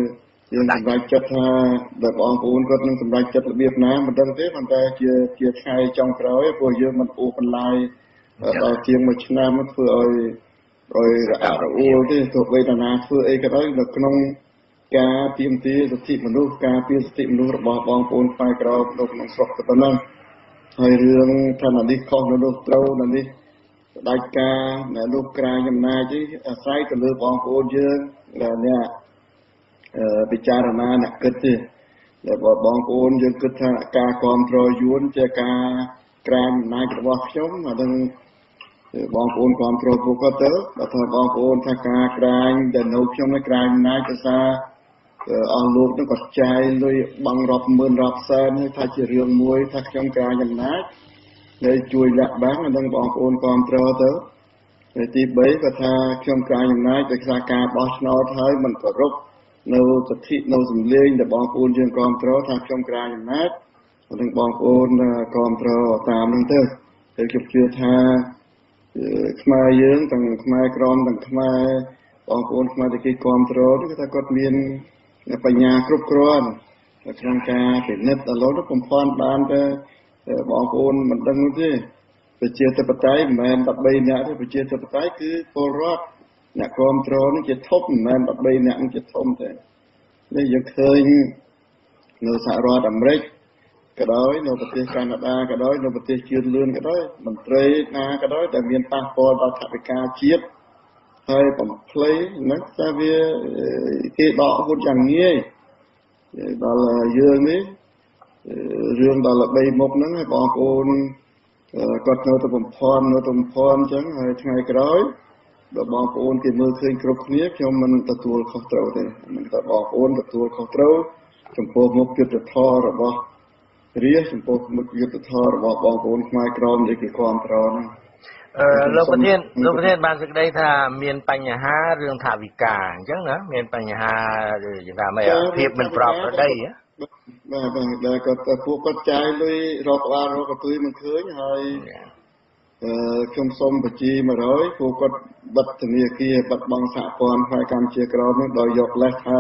dân cầm lại chất ha để bò ôn có nên cầm lại chất là Việt Nam mình đang thế mình ta chia khai trong cái đó rồi giờ mình ôn phần lại vào chiên một năm nó vừa rồi uo thế thuộc về là vừa ấy cái đó là trong cá tiêm tíaสติมนุษย์cá tiêmสติมนุษย์របស់បងប្អូនฝ่ายក្រមនៅក្នុងស្រុកទៅហ្នឹងហើយរឿងថានេះខុសនៅនោះត្រូវនៅនេះស្ដេចការនៅនោះក្រាញអំណាចនេះអាស្រ័យទៅលើបងប្អូនយើងដែលអ្នកពិចារណាអ្នកគិតទេដែលបងប្អូនយើងគិតថាការគ្រប់គ្រងយួនជាការក្រាញអំណាចរបស់ខ្ញុំអានឹងបងប្អូនគ្រប់គ្រងពួកគាត់ទៅបើថាបងប្អូនថាការក្រាញដែលនៅខ្ញុំនេះក្រាញអំណាចភាសាអស់លោកនឹងគាត់ចាយលុយបងរាប់ម៉ឺនរាប់សែនហើយថាជារឿងមួយថាខ្ញុំក្រាញអំណាចហើយជួយលាក់បាំងនឹងបងប្អូនគ្រប់គ្រងទៅហើយទី3គាត់ថាខ្ញុំក្រាញអំណាចដោយសារការបោះឆ្នោតហើយមិនគោរពនៅសិទ្ធិនៅសម្លេងដែលបងប្អូនយើងគ្រប់គ្រងថាខ្ញុំក្រាញអំណាចនឹងបងប្អូនគ្រប់គ្រងតាមនឹងទៅហើយខ្ញុំជឿថាខ្មែរយើងទាំងខ្មែរក្រមទាំងខ្មែរបងប្អូនខ្មែរដែលគេគ្រប់គ្រងគឺថាគាត់មានបញ្ញាគ្រប់គ្រាន់ក្នុងការពិនិត្យដល់លោកបំផាន់បានតែបងប្អូនមិនដឹងទេប្រជាធិបតេយ្យមិនមែន13នាក់ទេប្រជាធិបតេយ្យគឺពលរដ្ឋអ្នកគ្រប់គ្រងនេះជាធំមិនមែន13នាក់នេះជាធំទេនេះយើងឃើញនៅសហរដ្ឋអាមេរិកក៏ដោយនៅប្រទេសកាណាដាក៏ដោយនៅប្រទេសជឿនលឿនក៏ដោយមន្ត្រីណាក៏ដោយដែលមានប៉ាសពតដល់ថវិកាជាតិហើយបំភ្លៃហ្នឹងថាវាគេដកហូតយ៉ាងងាយដល់យើងនេះរឿងដល់ល្បីមុខហ្នឹងហើយបងប្អូនគាត់នៅទៅបំផន់អញ្ចឹងហើយថ្ងៃក្រោយដល់បងប្អូនគេមើលឃើញគ្រប់គ្នាខ្ញុំមិនទទួលខុសត្រូវទេមិនតែបងប្អូនទទួលខុសត្រូវចំពោះមុខយុទ្ធធម៌របស់រាជចំពោះមុខយុទ្ធធម៌របស់បងប្អូនខ្មែរក្រមដែលគេគ្រប់គ្រងហ្នឹងលោកប្រធានបានសេចក្តីថាមានបញ្ហារឿងថវិកាអញ្ចឹងណាមានបញ្ហាយ៉ាងណាមិនភាពមិនប្រក្រតីបាទដែលគាត់ពួកគាត់ចាយលុយរកក្បាលរកកន្ទុយមិនឃើញហើយខ្ញុំសូមបញ្ជី100ពួកគាត់បិទធនាគារបិទបង់សហព័ន្ធផ្នែកកម្ពុជាក្រមនេះដោយយកលេសថា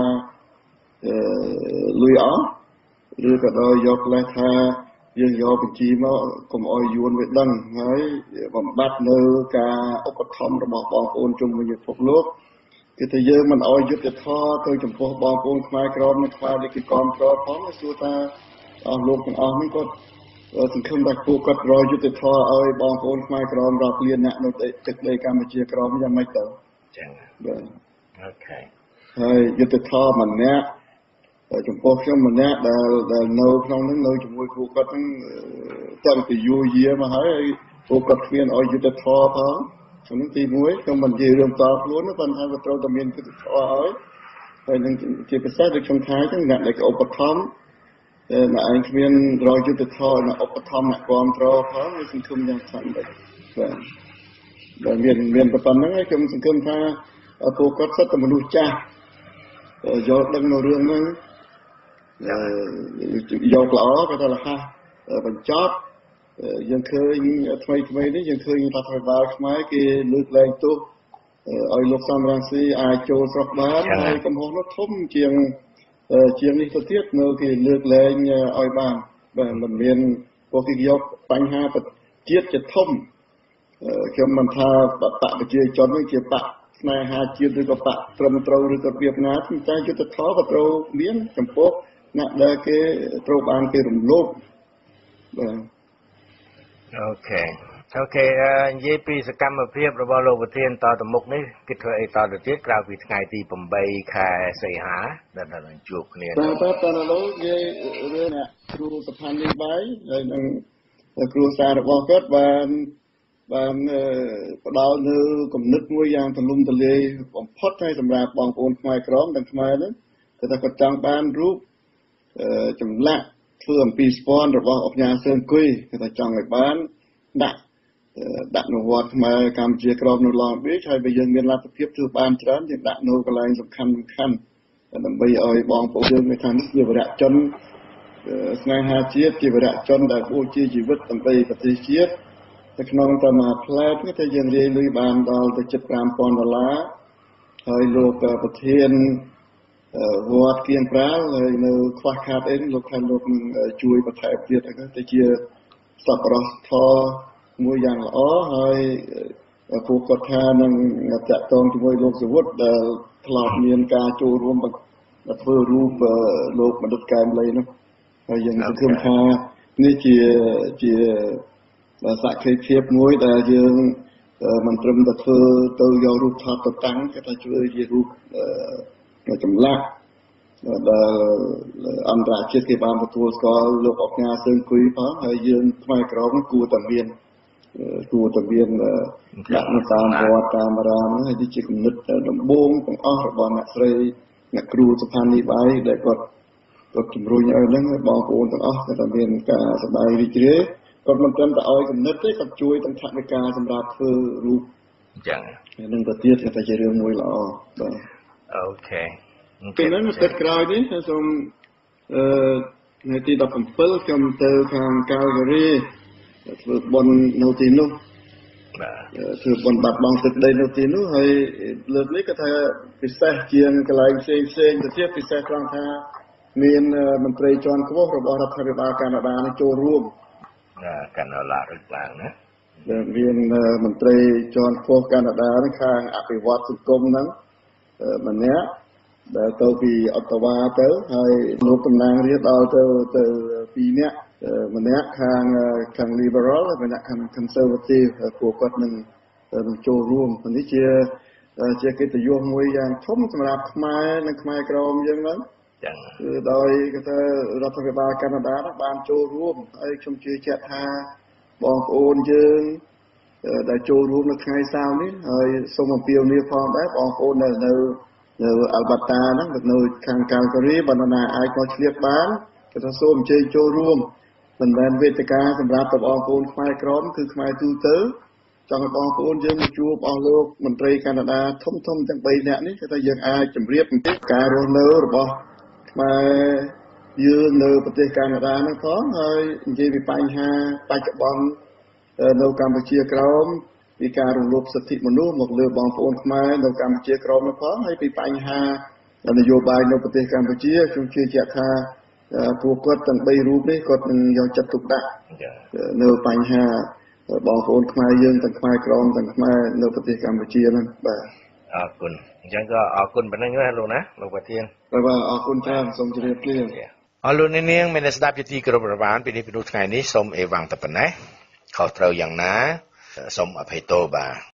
លុយអស់ឬក៏ដោយយកលេសថាយើងយកបញ្ជីមកកុំអោយយួនវាដឹងហើយបំបត្តិនៅការឧបត្ថម្ភរបស់បងប្អូនជុំវិញពិភពលោកគឺថាយើងមិនអោយយុទ្ធធម៌ទៅចំពោះបងប្អូនខ្មែរក្រមនិងខ្មែរដែលគេគ្រប់គ្រងផងសួរថាអស់លោកទាំងអស់ហ្នឹងគាត់សង្ឃឹមថាពួកគាត់រយុទ្ធធម៌ឲ្យបងប្អូនខ្មែរក្រមរាប់លានអ្នកនៅទឹកដីកម្ពុជាក្រមយ៉ាងម៉េចទៅចឹងបាទអូខេហើយយុទ្ធធម៌ម្នាក់ចំពោះខ្ញុំម្នាក់ដែលនៅក្នុងហ្នឹងនៅជាមួយគ្រូគាត់ហ្នឹងតាំងពីយូរយារមកហើយគ្រូគាត់គ្មានឲ្យយុទ្ធធម៌ផងក្នុងទី1ខ្ញុំមិននិយាយរឿងតខ្លួនទេប៉ុន្តែវាត្រូវតែមានយុទ្ធធម៌ឲ្យហើយនឹងជាពិសេសដូចខ្ញុំថាអញ្ចឹងអ្នកដែលឧបត្ថម្ភតែឯងគ្មានរកយុទ្ធធម៌អ្នកឧបត្ថម្ភអ្នកគ្រប់គ្រងផងវាសង្ឃឹមយ៉ាងខ្លាំងដែរបាទមានប៉ុណ្្នឹងហើយខ្ញុំសង្ឃឹមថាពួកគាត់សិតតែមនុស្សចាស់យល់ដឹងនៅរឿងហ្នឹងយកល្អក៏ថាលះបញ្ចប់យើងឃើញថ្មីនេះយើងឃើញរដ្ឋាភិបាលខ្មែរគេលើកលែងទោសឲ្យលោកសំរងស៊ីអាចចូលស្រុកបានហើយកំហុសនោះធំជាងនេះទៅទៀតនៅគេលើកលែងឲ្យបានបាទមិនមានពួកគេយកបញ្ហាជាតិជាធំខ្ញុំមិនថាបកប្រជាជននេះជាបកស្នេហាជាតិឬក៏បកត្រឹមត្រូវឬក៏វាបណាតែយុទ្ធធម៌ក៏ត្រូវមានចំពោះអ្នកដែលគេត្រូវបានគេរំលោភបាទអូខេនិយាយពីសកម្មភាពរបស់លោកប្រធានតទៅមុខនេះគិតធ្វើអីតទៅទៀតក្រៅពីថ្ងៃទី8ខែសីហាដែលនឹងជួបគ្នាបាទតើលោកនិយាយរឿងអ្នកគ្រូសុផាន់លីបាយហើយនឹងគ្រូសាររបស់គាត់បានផ្ដល់នៅគំនិតមួយយ៉ាងទូលំទូលាយបំផុតហើយសម្រាប់បងប្អូនខ្មែរក្រមទាំងខ្មែរហ្នឹងគឺថាគាត់ចង់បានរូបចម្លាក់ធ្វើអំពីស្ពាន់របស់អង្គការសើគុយគេថាចង់ឲ្យបានដាក់នៅវត្តខ្មែរកម្ពុជាក្រមនៅឡងប៊ីចហើយបើយើងមានលទ្ធភាពធ្វើបានច្រើនយើងដាក់នៅកន្លែងសំខាន់ដើម្បីឲ្យបងប្អូនយើងនៅខាងនេះជាវរៈជនស្នេហាជាតិជាវរៈជនដែលបូជាជីវិតដើម្បីប្រទេសជាតិនៅក្នុងតែមួយផ្លែតនេះតែយើងរាយលុយបានដល់ទៅជិត$5,000ហើយលោកប្រធានវត្តគៀនប្រាល់ហើយនៅខ្វះខាតអីលោកថាលោកនឹងជួយបន្ថែមទៀតទៅជាសប្បុរសធម៌មួយយ៉ាងល្អហើយពួកគាត់ថានឹងតាក់ទងជាមួយលោកសវុតដែលធ្លាប់មានការចូលរួមធ្វើរូបលោកបណ្ឌិតកែមលីនោះហើយយើងសង្ឃឹមថានេះជាសក្ខីភាពមួយដែលយើងមិនត្រឹមតែធ្វើទៅយករូបថតទៅតាំងគេថាជួយជារូបចម្លាក់ដែលអន្តរជាតិគេបានទទួលស្គាល់លោកអង្គការសើគុយផងហើយយើងខ្មែរក្រមគួរតែមានដាក់នៅតាមវត្តតាមអារាមហើយនេះជាគំនិតដំបូងទាំងអស់របស់អ្នកស្រីអ្នកគ្រូសុផានីបាយដែលគាត់ជំរុញឲ្យហ្នឹងបងប្អូនទាំងអស់គាត់មានការសប្បាយរីករាយគាត់មិនត្រឹមតែឲ្យគំនិតទេគាត់ជួយទាំងថវិកាសម្រាប់ធ្វើរូបចឹងនឹងទៅទៀតថាជារឿងមួយល្អបាទអូខេពេលហ្នឹងទឹកក្រោយនេះសូមថ្ងៃទី17ខ្ញុំទៅខាងកាល់ហ្គារីធ្វើបុណ្យនៅទីនោះធ្វើបុណ្យបាត់បង់ទឹកដីនៅទីនោះហើយលើកនេះក៏ថាពិសេសជាងកន្លែងផ្សេងទៅទៀតពិសេសត្រង់ថាមានមន្ត្រីជាន់ខ្ពស់របស់រដ្ឋាភិបាលកាណាដានេះចូលរួមកាណាដាឬឡើងណាមានមន្ត្រីជាន់ខ្ពស់កាណាដានេះខាងអភិវឌ្ឍសង្គមហ្នឹងម្នាក់ដែលទៅពីអូតាវ៉ាទៅហើយលោកតំណាងរាស្ត្រដល់ទៅ2នាក់ម្នាក់ខាង liberal ហើយម្នាក់ខាង conservative ពួកគាត់នឹងចូលរួមនេះជាកិត្តិយសមួយយ៉ាងធំសម្រាប់ខ្មែរនិងខ្មែរក្រមយើងហ្នឹងចឹងគឺដោយគេថារដ្ឋាភិបាលកាណាដាបានចូលរួមហើយខ្ញុំជឿជាក់ថាបងប្អូនយើងដែលចូលរួមនៅថ្ងៃសៅរ៍នេះហើយសូមអំពាវនាវផងដែរបងប្អូននៅអាល់បាតាហ្នឹងនៅខាងកាល់ហ្គារីបណ្ណាអាចមកឆ្លៀតបានគេថាសូមអញ្ជើញចូលរួមមិនមែនវេទិកាសម្រាប់បងប្អូនខ្មែរក្រមគឺខ្មែរទូទៅចង់ឲ្យបងប្អូនយើងមកជួបអស់លោកមន្ត្រីកាណាដាធំទាំង3នាក់នេះគេថាយើងអាចជម្រាបបន្តិចការរស់នៅរបស់ខ្មែរយើងនៅប្រទេសកាណាដាហ្នឹងផងហើយនិយាយពីបញ្ហាបច្ចុប្បន្ននៅកម្ពុជាក្រោមពីការរំលោភសិទ្ធិមនុស្សមកលើបងប្អូនខ្មែរនៅកម្ពុជាក្រោមនោះផងហើយពីបញ្ហានយោបាយនៅប្រទេសកម្ពុជាខ្ញុំជឿជាក់ថាពួកគាត់ទាំង3រូបនេះគាត់នឹងយកចិត្តទុកដាក់នៅបញ្ហាបងប្អូនខ្មែរយើងទាំងខ្មែរក្រមទាំងខ្មែរនៅប្រទេសកម្ពុជាហ្នឹងបាទអរគុណអញ្ចឹងក៏អរគុណប៉ុណ្ណឹងណាលោកណាលោកប្រធានបាទអរគុណច្រើនសូមជម្រាបលាអរលោកនាងមានស្ដាប់ជាទីគោរពរាប់អានពីនេះពីនោះថ្ងៃនេះសូមអេវ៉ាំងតែប៉ុណ្ណេះខុសត្រូវយ៉ាងណាសូមអភ័យទោសបាទ